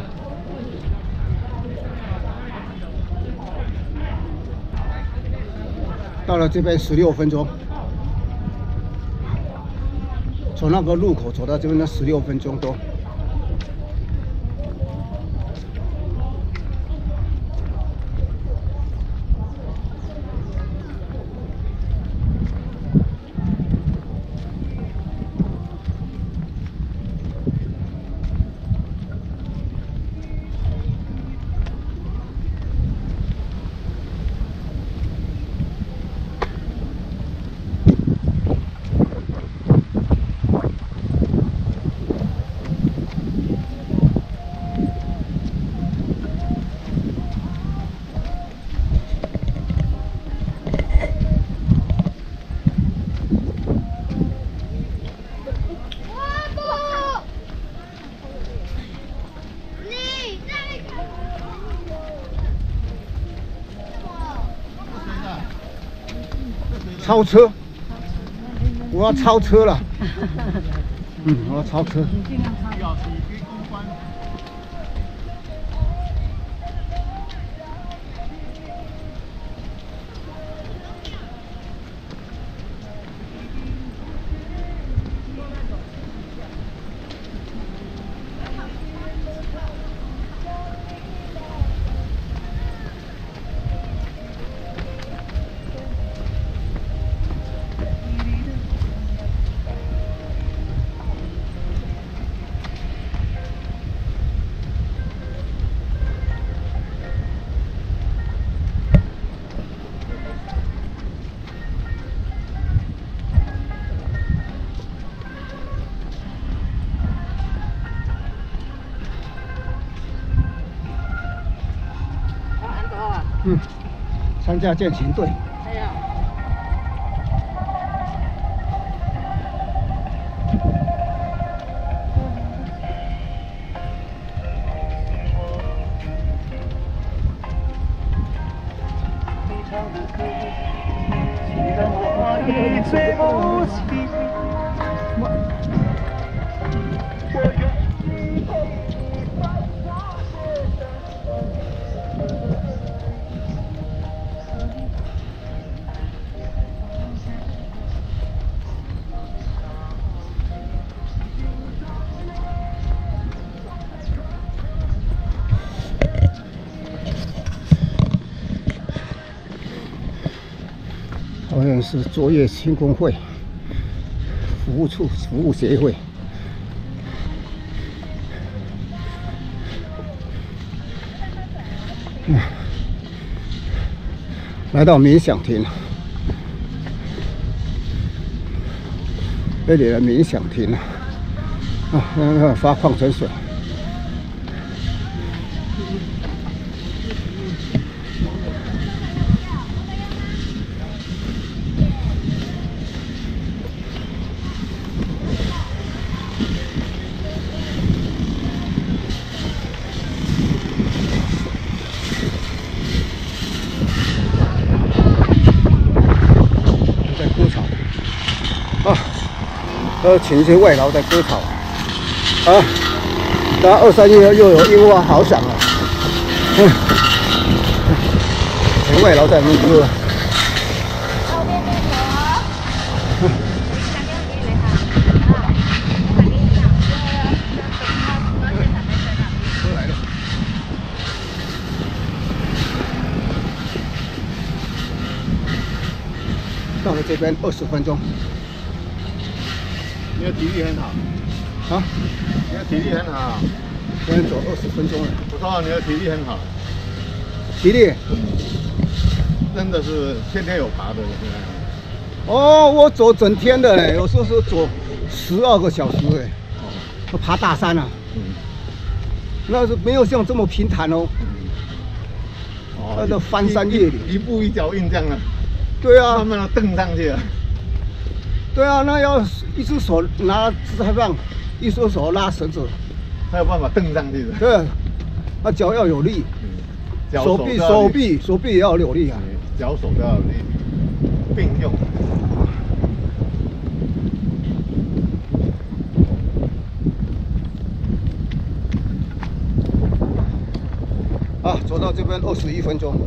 到了这边16分钟，从那个路口走到这边的16分钟多。 超车，我要超车了。我要超车。 你尽量超。要起居公关。 参加健行队。 哎呀。 桃园市卓越轻工会服务处服务协会。来到冥想亭，这里的冥想亭发矿泉水。请一些外劳在割草啊！当然2、3月又有樱花好赏了，请外劳在那边割。到了这边20分钟。 你的体力很好啊！ 你的体力很好， 昨天走20分钟了。 不错，你的体力很好。 体力？ 真的是天天有爬的。 哦，我走整天的嘞，有时候是走12个小时哎。哦。爬大山啊。那是没有像这么平坦哦。那都翻山越岭， 一步一脚印这样的。 对啊。 慢慢的蹬上去了。 对啊，那要一只手拿自拍棒，一只手拉绳子， 才有办法蹬上去的。 对，那脚要有力，手臂也要有力啊， 脚手都要有力，并用。 啊，走到这边21分钟。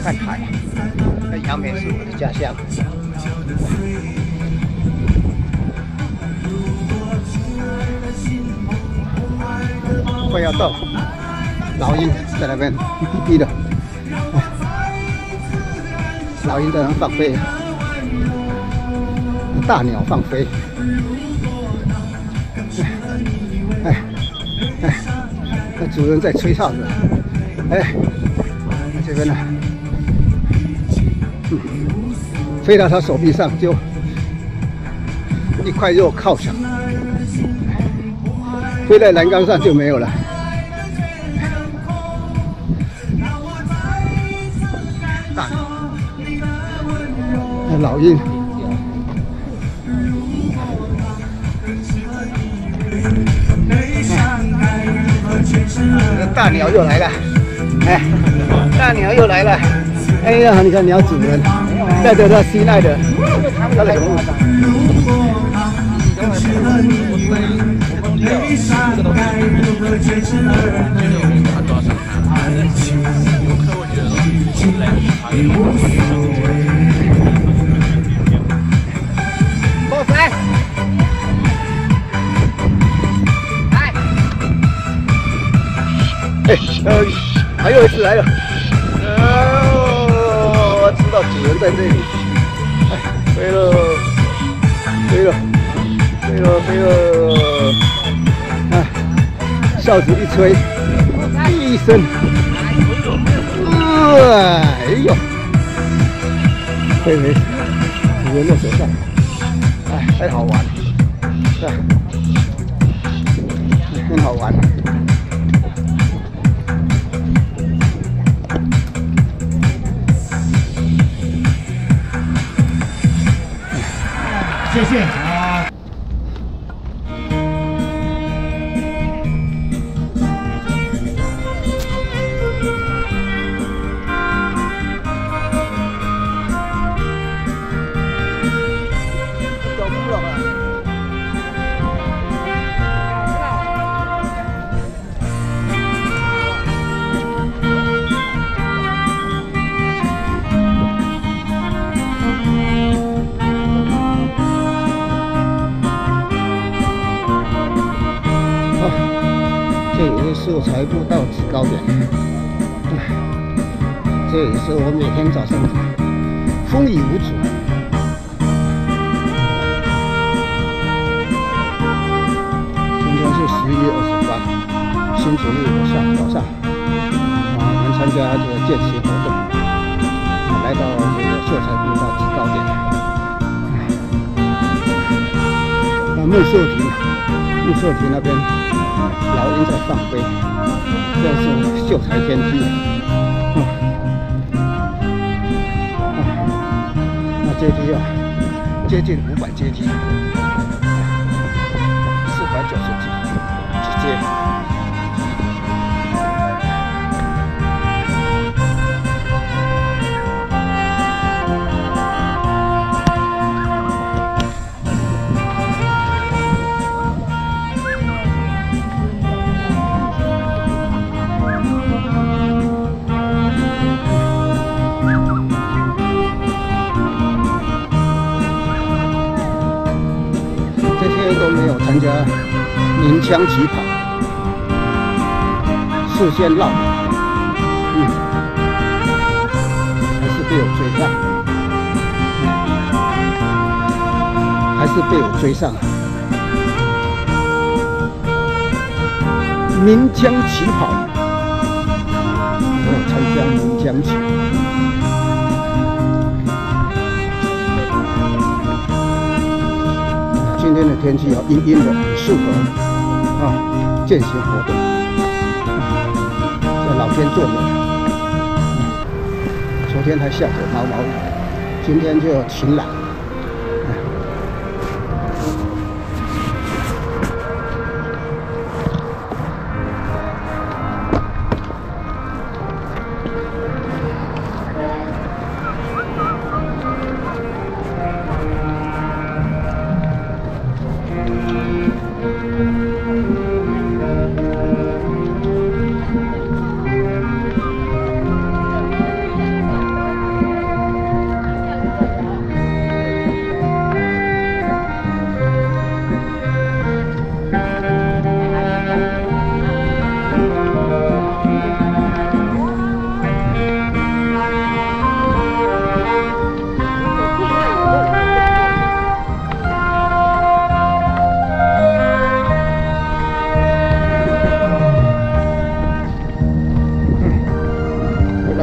看海。那杨梅是我的家乡。快要到，老鹰在那边哔哔哔的，老鹰在那放飞，大鸟放飞。那主人在吹哨子，这边呢，飞到他手臂上就一块肉靠墙，飞在栏杆上就没有了。大鸟，老鹰。大鸟又来了，大鸟又来了，哎呀，你看鸟主人带着他心爱的他的宠物。过来。还有一只来了！我知道主人在这里。飞了，飞了，飞了，飞了！哨子一吹，一声，哎呦，飞回主人的手上，很好玩，很好玩。 谢谢啊。 素材步道制高点，这也是我每天早上风雨无阻。今天是11月28，新主日的早上，我们参加这个健行活动，来到这个秀才步道制高点。木寿亭那边。老鹰在放飞，这是秀才天梯。那阶梯接近500阶梯，490几阶。都没有参加鸣枪起跑，事先绕跑，还是被我追上，鸣枪起跑，没有参加鸣枪起跑。今天的天气阴阴的，很适合健行活动，在老天作美。昨天还下着毛毛雨，今天就晴朗。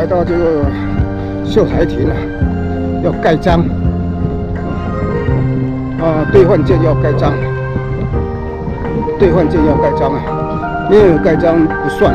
来到这个秀才亭了，要盖章啊，兑换件要盖章，兑换件要盖章啊，没有盖章不算。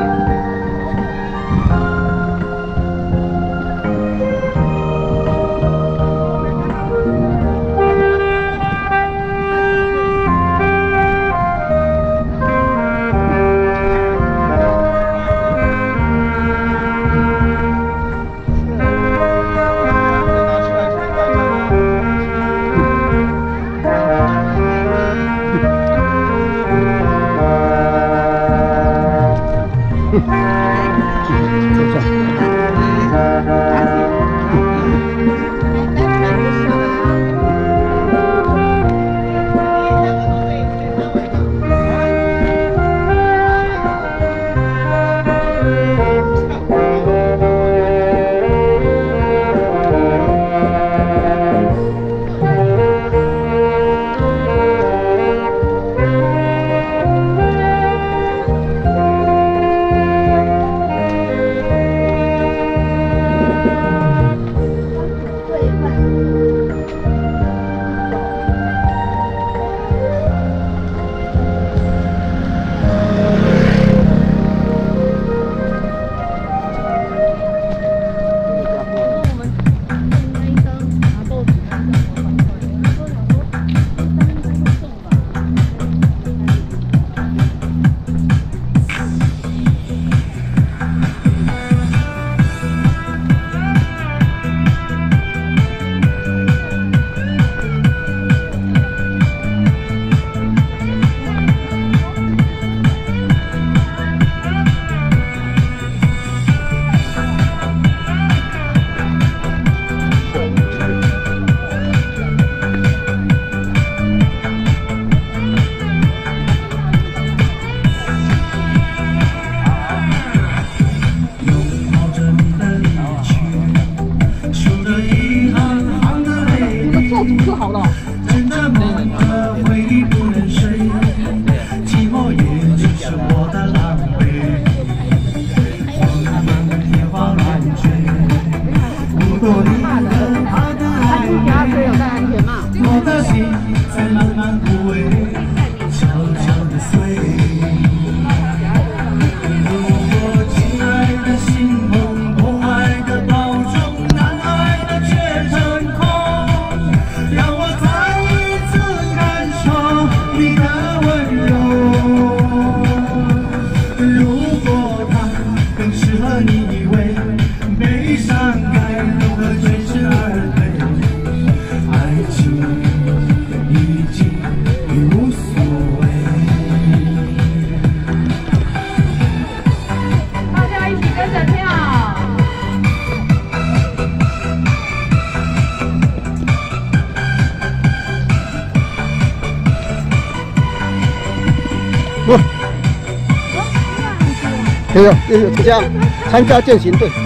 有这样参加健行队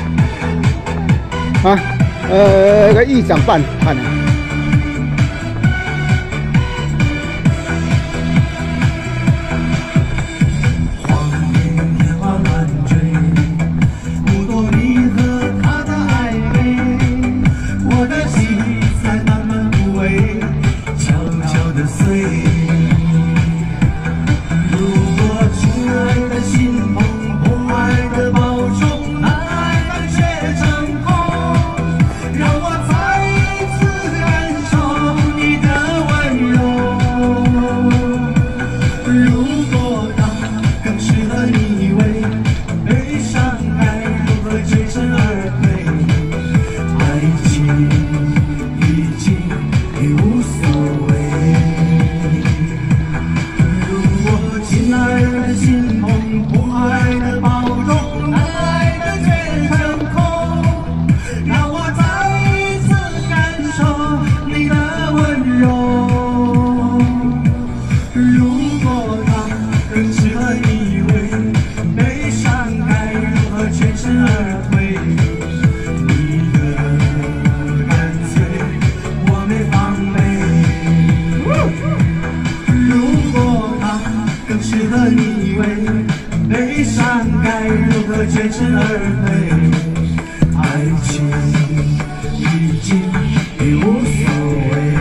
啊，个议长办的。 悲伤该如何全身而退？ 爱情已经已无所谓。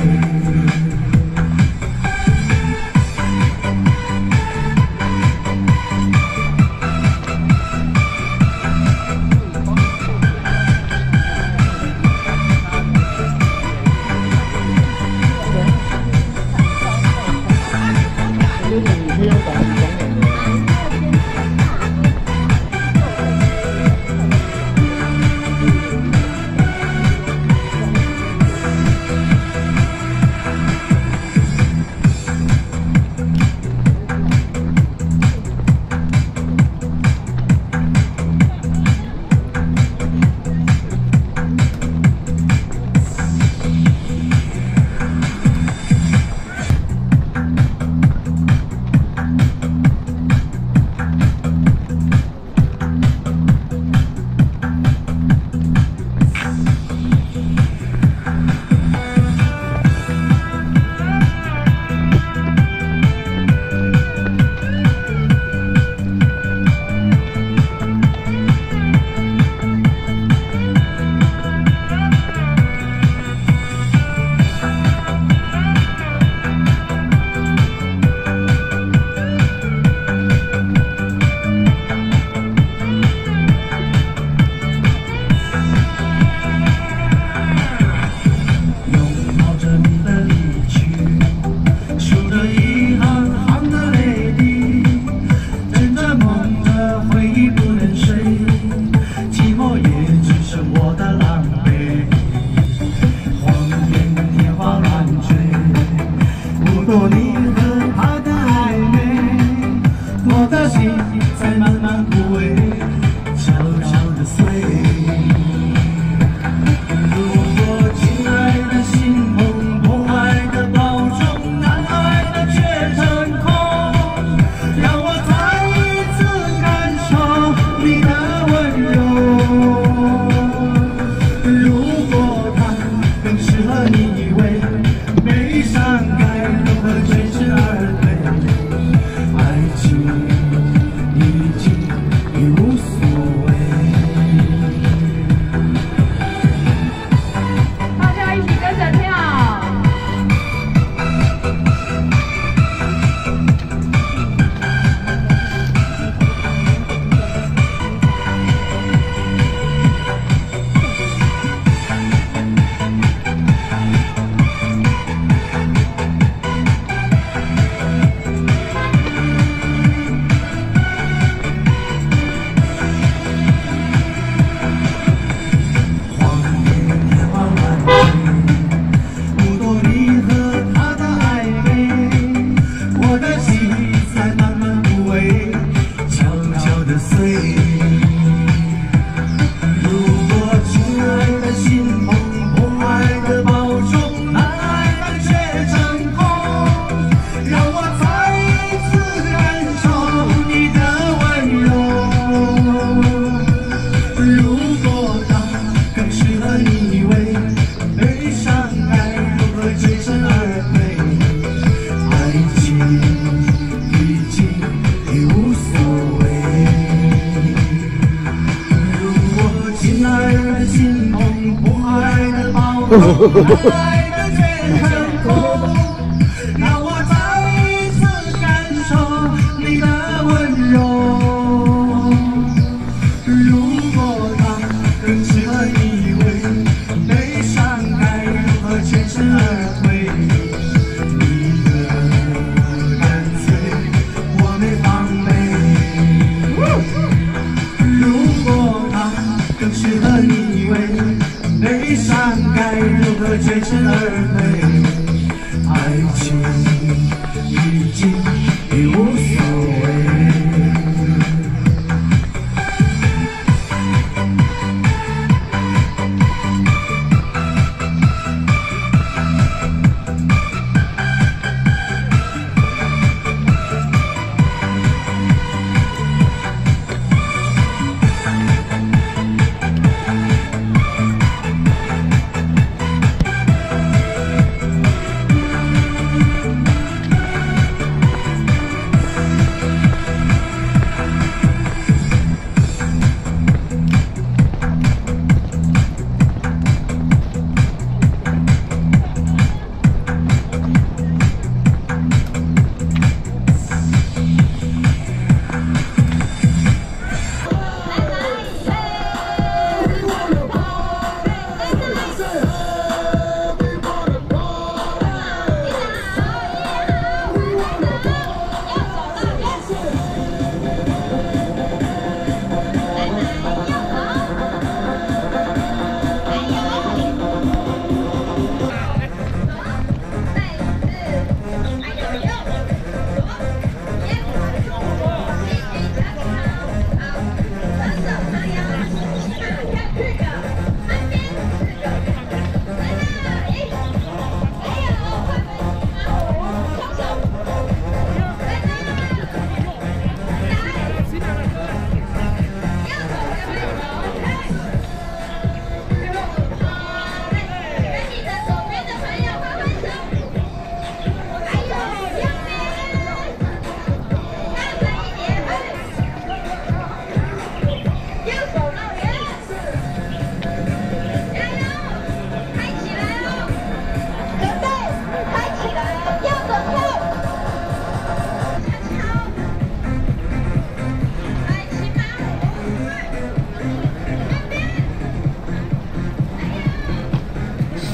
让我再一次感受你的温柔。如果它更适合你为悲伤该如何全身而退？你的干脆我没防备。如果它更适合你为悲伤该如何全身而退？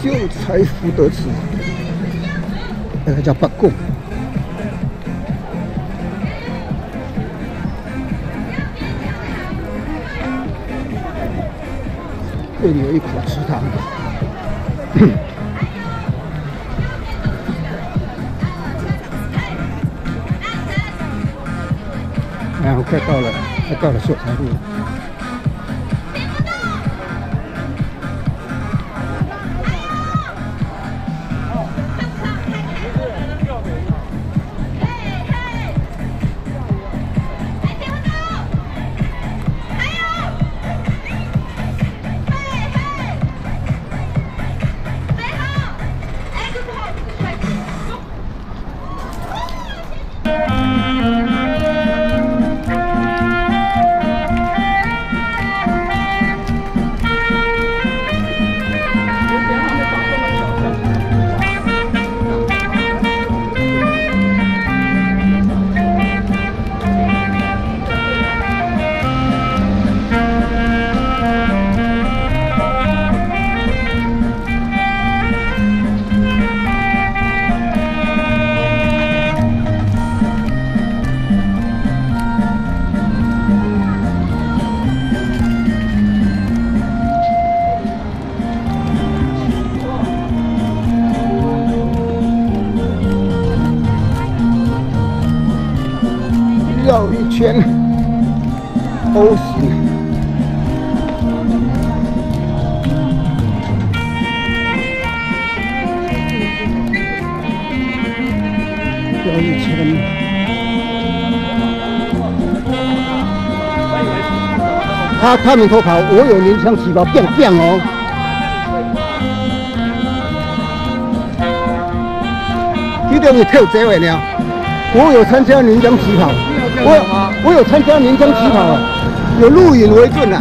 秀才福德祠，那个叫八贡。这里有一口池塘。然后快到了秀才路。绕一圈 O 型，绕一圈。他们偷跑，我有鸣枪起跑，变哦。你等于跳这位了，我有参加鸣枪起跑。我有参加鸣枪起跑，有录影为证啊。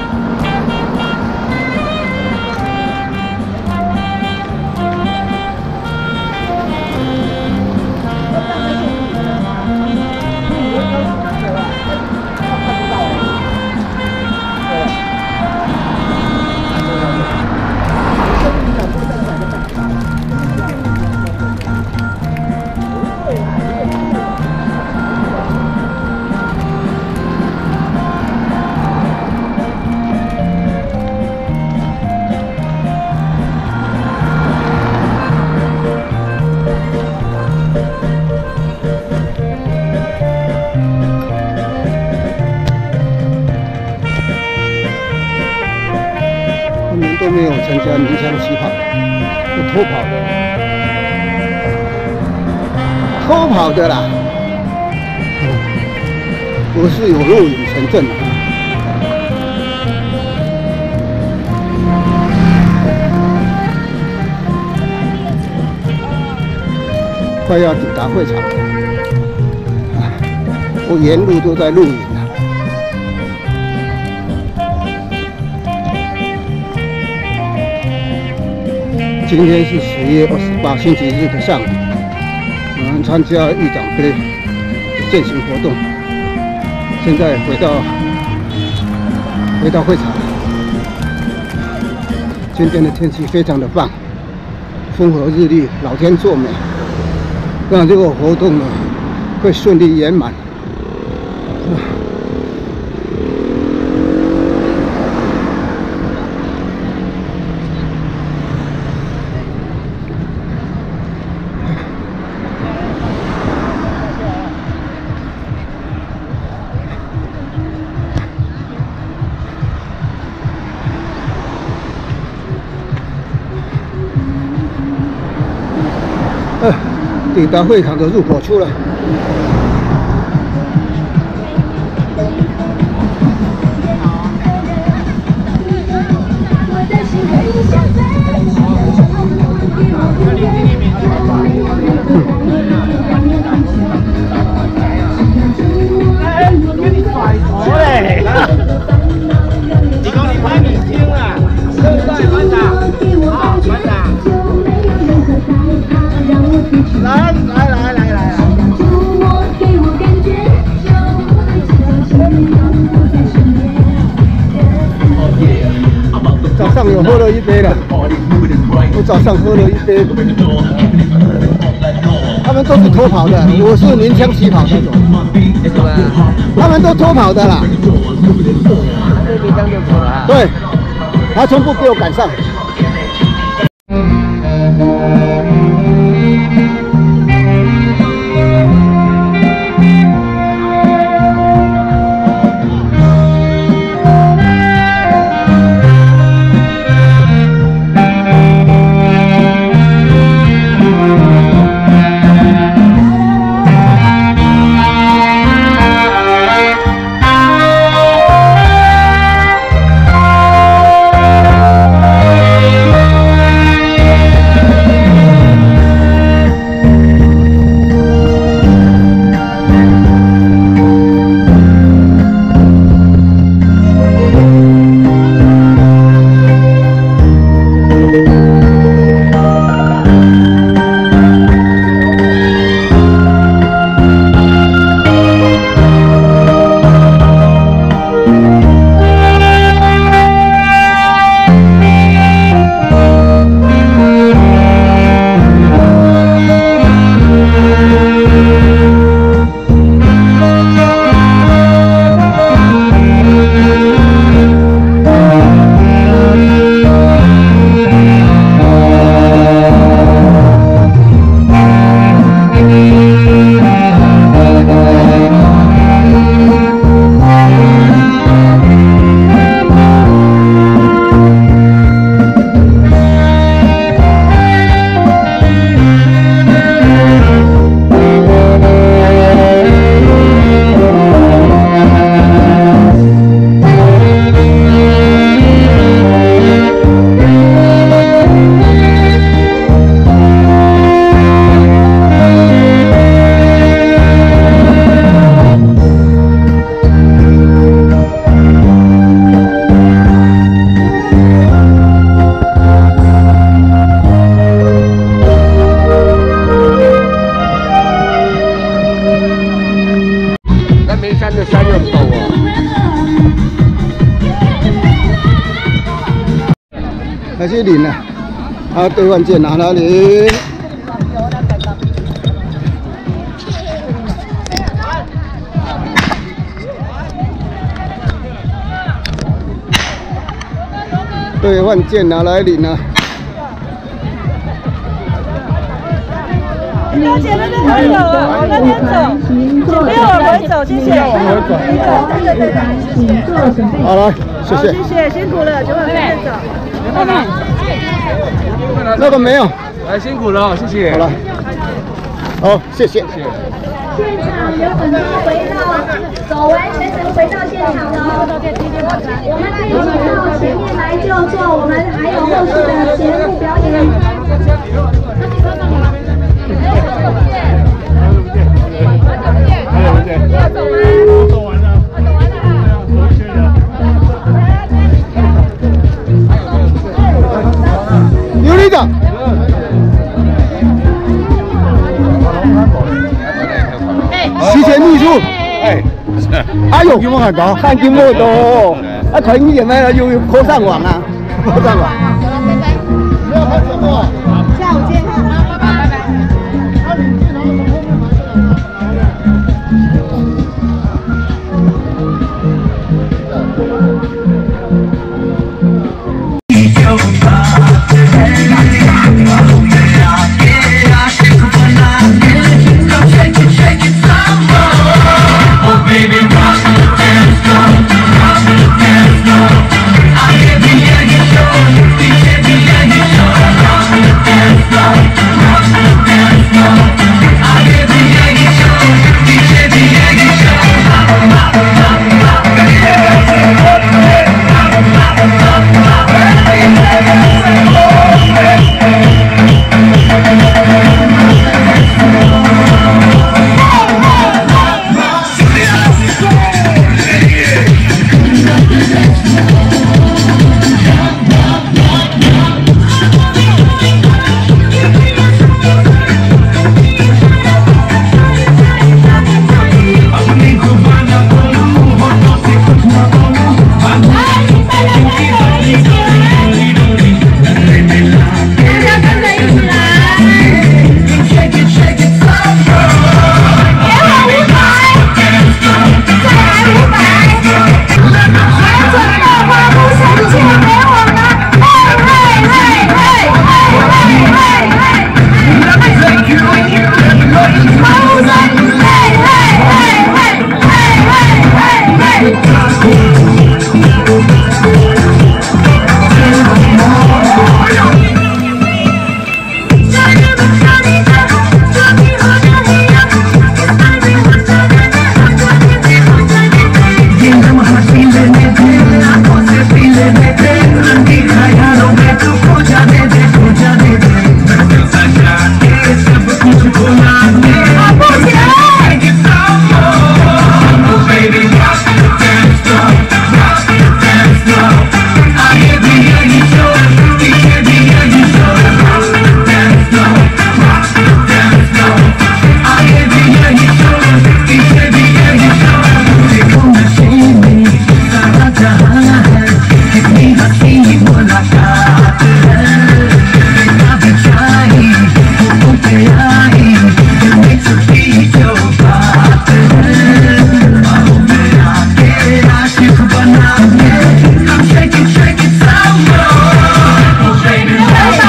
都没有参加鸣枪起跑，是偷跑的啦，不是有录影存证的。快要抵达会场了，我沿路都在录影。今天是10月28星期日的上午，我们参加议长杯践行活动。现在回到会场。今天的天气非常的棒，风和日丽，老天作美，让这个活动呢会顺利圆满。抵达会场的入口处了。 你讲你拍年轻了，对不对，班长？好，班长。来。早上有喝了一杯了。 我早上喝了一杯。他们都是偷跑的，我是鸣枪起跑那种。他们都偷跑的啦。对，他全部给我赶上。还是领啊！啊，兑换券拿了领。兑换券拿来领啊！ 大姐那边回走啊，往那边走，不要往回走，谢谢。 好来，谢谢。 谢谢，辛苦了，就往那边走。 那个没有， 来辛苦了，谢谢。 好了，好，谢谢。 现场有很多走完全程回到现场的哦，我们可以请到前面来就坐，我们还有后续的节目表演。 刘队长。提前秘书。哎呦，金很高，看金莫多，啊，传一点呢，又扣上网啊，扣上网。不要看节目啊，下午见，拜拜。 कितनी हंसी मुलाकात है अब चाहे वो पे आई दिल में छुपी जो बात है बाहों में आके आशिक बना के हम shake it some more shake it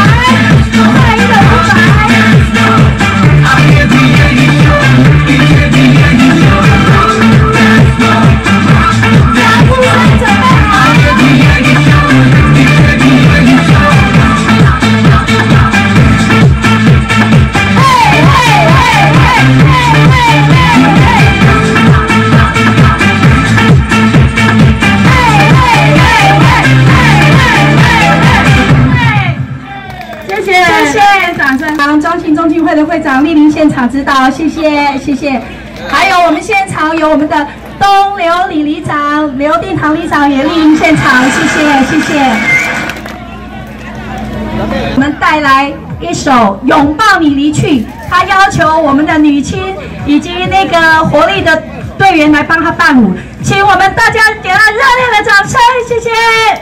आगे भी यही शो पीछे भी यही शो आगे भी यही शो पीछे भी यही शो 中庆会的会长莅临现场指导，谢谢谢谢。还有我们现场有我们的东流里里长、刘定堂里长也莅临现场，谢谢谢谢。我们带来一首《拥抱你离去》，他要求我们的女青以及那个活力的队员来帮他伴舞，请我们大家给他热烈的掌声，谢谢。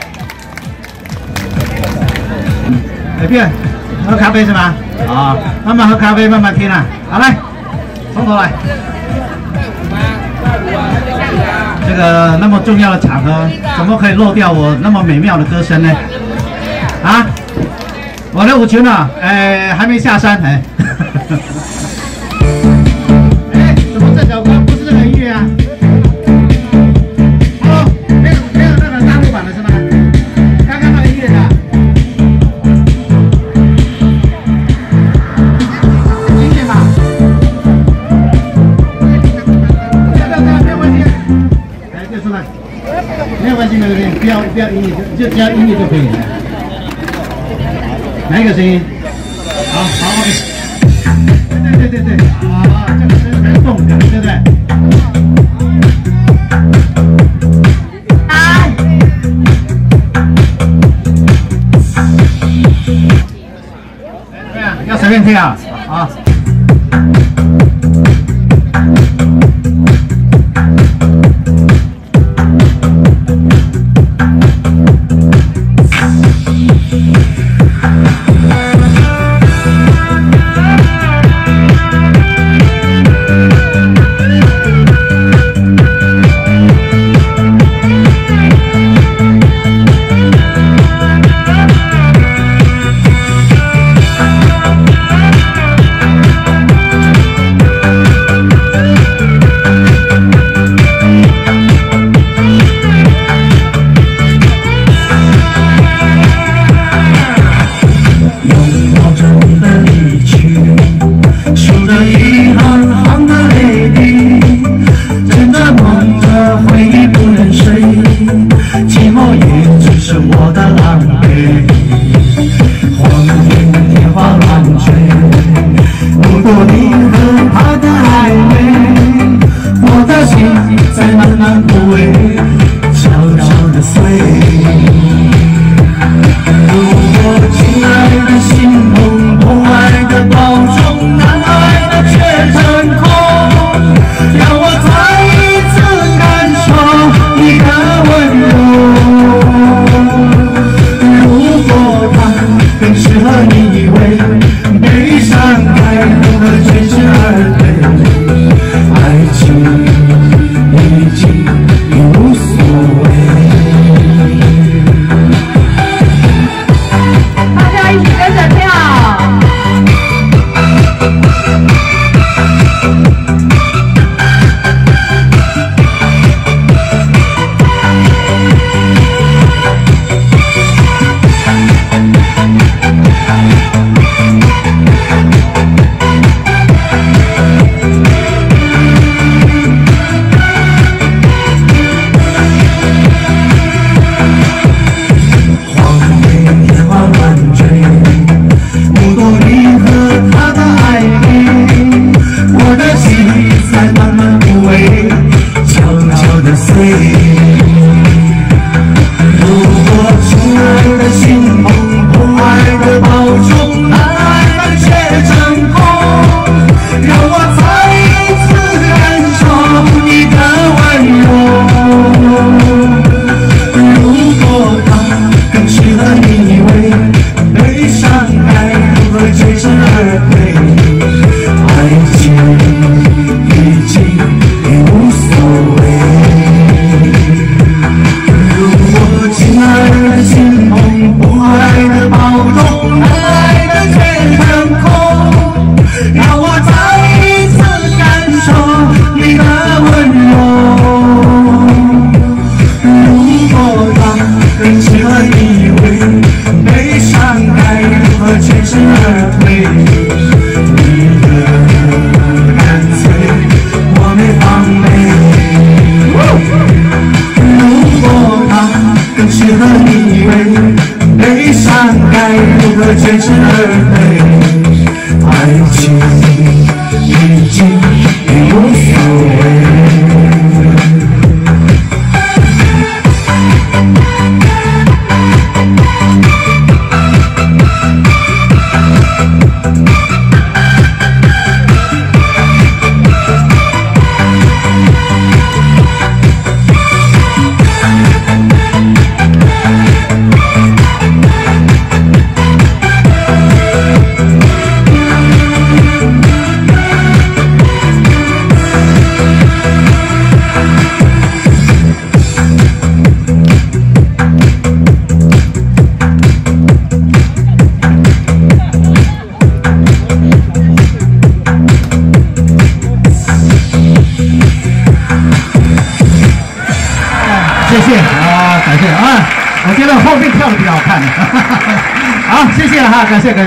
改变。喝咖啡是吗？啊，慢慢喝咖啡，慢慢听啊。好，来，从头来。这个那么重要的场合，怎么可以漏掉我那么美妙的歌声呢？啊，我的舞群呢，还没下山，哎。怎么这首歌不是这个音乐啊？哦，没有那个大陆版的是吗？刚刚那个音乐的。没有关系，没有关系，不要音乐，就只要音乐就可以了。哪一个声音？好 ，OK。对，啊，这个是很动感，对不对？怎么样？要随便听啊，啊。 果它更适合你为悲伤该如何全身而退？你的干脆我没防备。如果它更适合你为悲伤该如何全身而退？爱情已经无所谓。 谢谢啊，感谢啊！我觉得后面跳的比较好看。好，谢谢哈，感谢。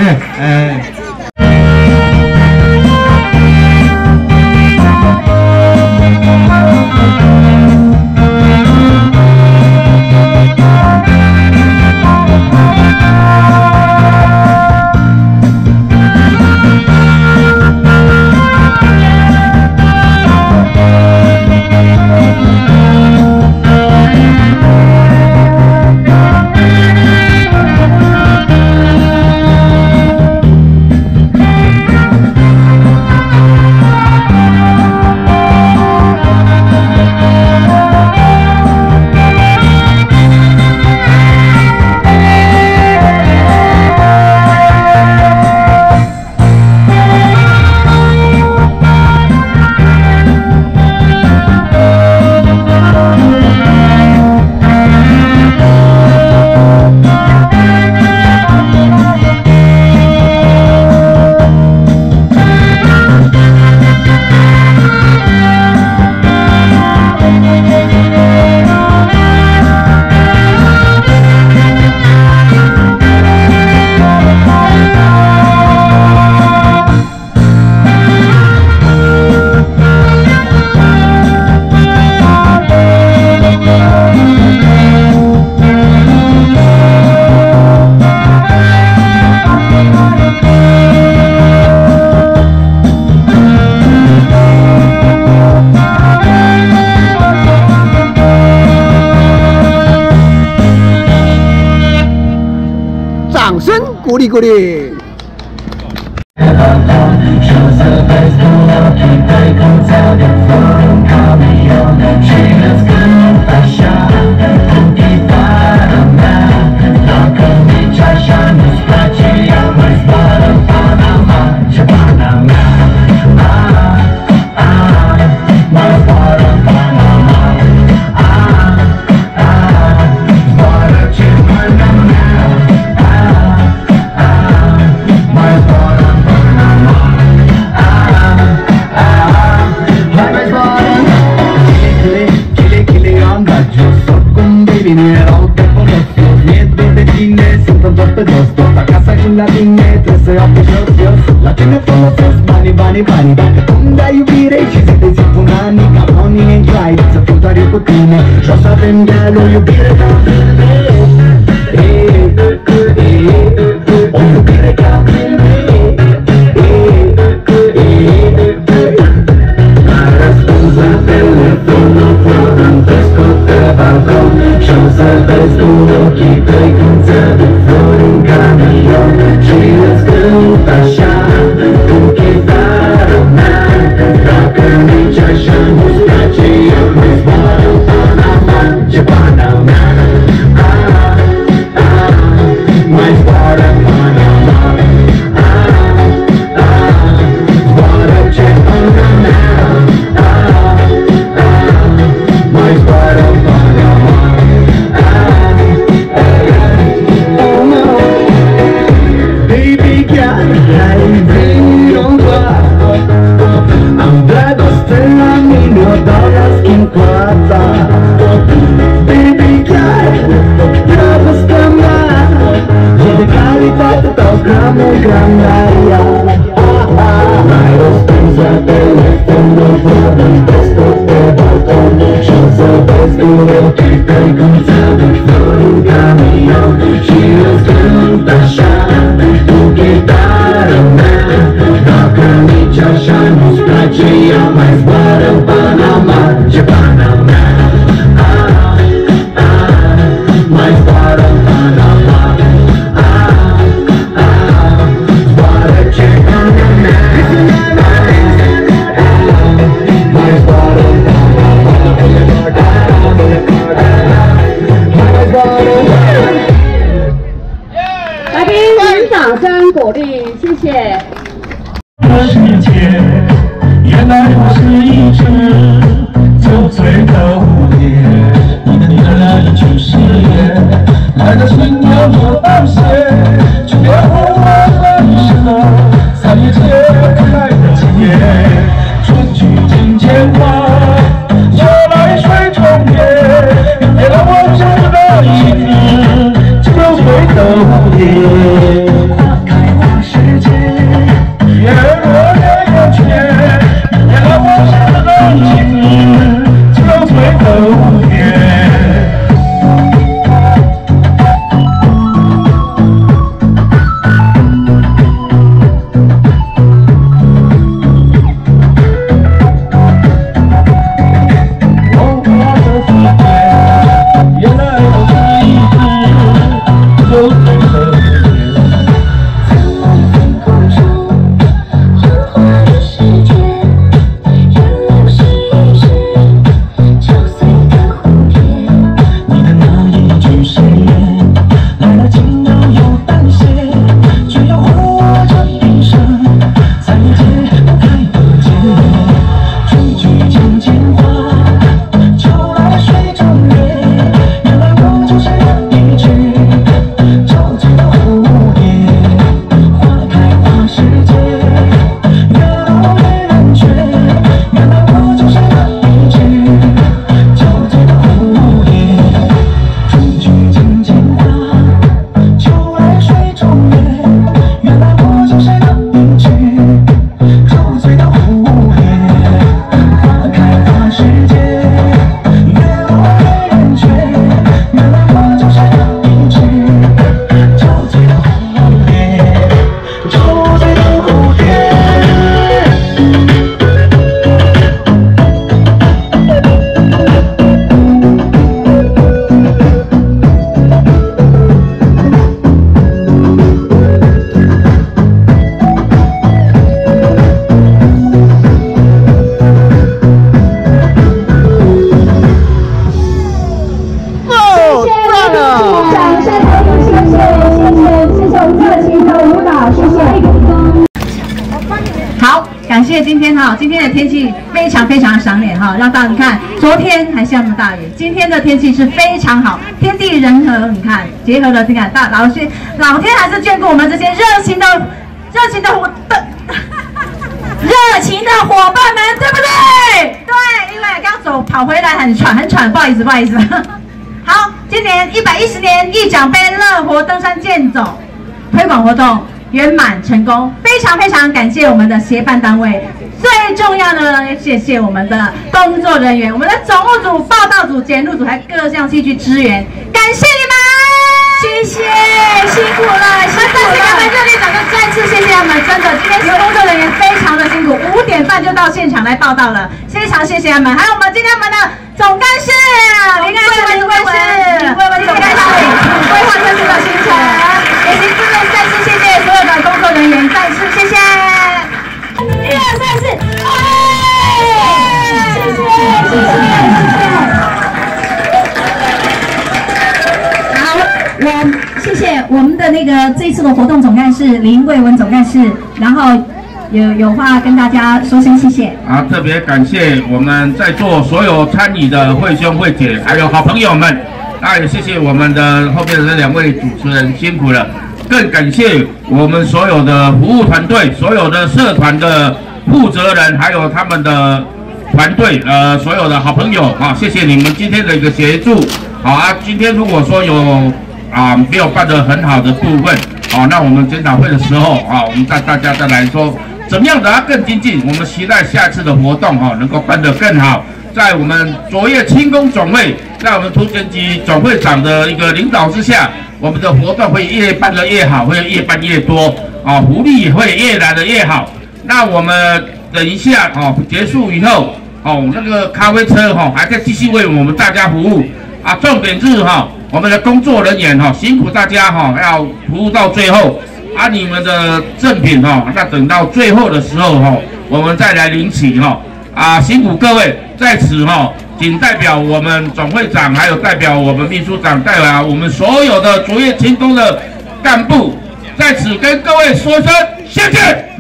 掌声鼓励鼓励。 La tiene con bani, unde iubire și se te zic un anic, harmonie în crai, să fiu doar eu cu tine și o să avem de-a lui iubire ca filme. O iubire ca filme. La răspuns la telefon, o frământesc pe balcon și o să vezi cu ochii tăi când ți aduc flori în camion și îți cânt așa cu chitară mea. Dacă nici așa nu-ți place, eu mai zboară în Panama, ce Panama. Mai zboară în Panama. Zboară ce Panama. Mai zboară în Panama. Oh no, baby, chiar ai venit în doar. Am dragoste la mine, como cambiaría. Hay dos things that they left and no problem. Estos de balcón, yo sabes duro que te contaba por un camión. She was good, but shy, tu guitarra toca mi chasha, nos plagia, mas bora Panamá, de Panamá. Mais bora Panamá. Bora de Panamá. Mais bora Panamá. 来宾，请掌声鼓励，谢谢。 世界原来我是一只酒醉的蝴蝶，你的那一句誓言，爱的信念多冒险，却别和我分手。3月节可爱的今夜，春去金钱花，又来水重叠，别让我是那一只酒醉的蝴蝶。花开花世界。越过的圆圈，原来我是那一只酒醉的蝴蝶。我的世界，原来我是一只酒醉的蝴蝶。 今天的天气非常非常的赏脸哈，让大家看，昨天还下那么大雨，今天的天气是非常好，天地人和，你看结合了这个老天还是眷顾我们这些热情的伙伴们，对不对？对，因为刚跑回来很喘，不好意思。好，今年110年一奖杯乐活登山健走推广活动圆满成功，非常非常感谢我们的协办单位。最重要的呢，谢谢我们的工作人员，我们的总务组、报道组、检录组，还各项器具支援，感谢你们，谢谢，辛苦了，辛苦了！他们热烈掌声，再次谢谢他们，真的，今天是工作人员非常的辛苦，5点半就到现场来报道了，非常谢谢他们，还有我们今天我们的总干事林贵文总干事规划这次的行程，也请各位再次谢谢所有的工作人员，再次谢谢。1、2、3、4，谢谢。好，谢谢我们的这一次的活动总干事林贵文总干事，然后有话跟大家说声谢谢。 啊，特别感谢我们在座所有参与的慧兄慧姐，还有好朋友们。那也谢谢我们的后面的这2位主持人辛苦了。更感谢我们所有的服务团队、所有的社团的负责人，还有他们的团队，所有的好朋友啊，谢谢你们今天的一个协助。好啊，今天如果说有没有办得很好的部分， 那我们检讨会的时候我们大家再来说怎么样的更精进。我们期待下次的活动能够办得更好。在我们卓越轻工总会，在我们涂前吉总会长的一个领导之下，我们的活动会越办得越好，会越办越多福利也会越来的越好。那我们等一下结束以后那个咖啡车还在继续为我们大家服务重点是我们的工作人员辛苦大家要服务到最后你们的赠品那等到最后的时候我们再来领取辛苦各位。在此仅代表我们总会长，还有代表我们秘书长，代表我们所有的卓越轻工的干部，在此跟各位说声谢谢。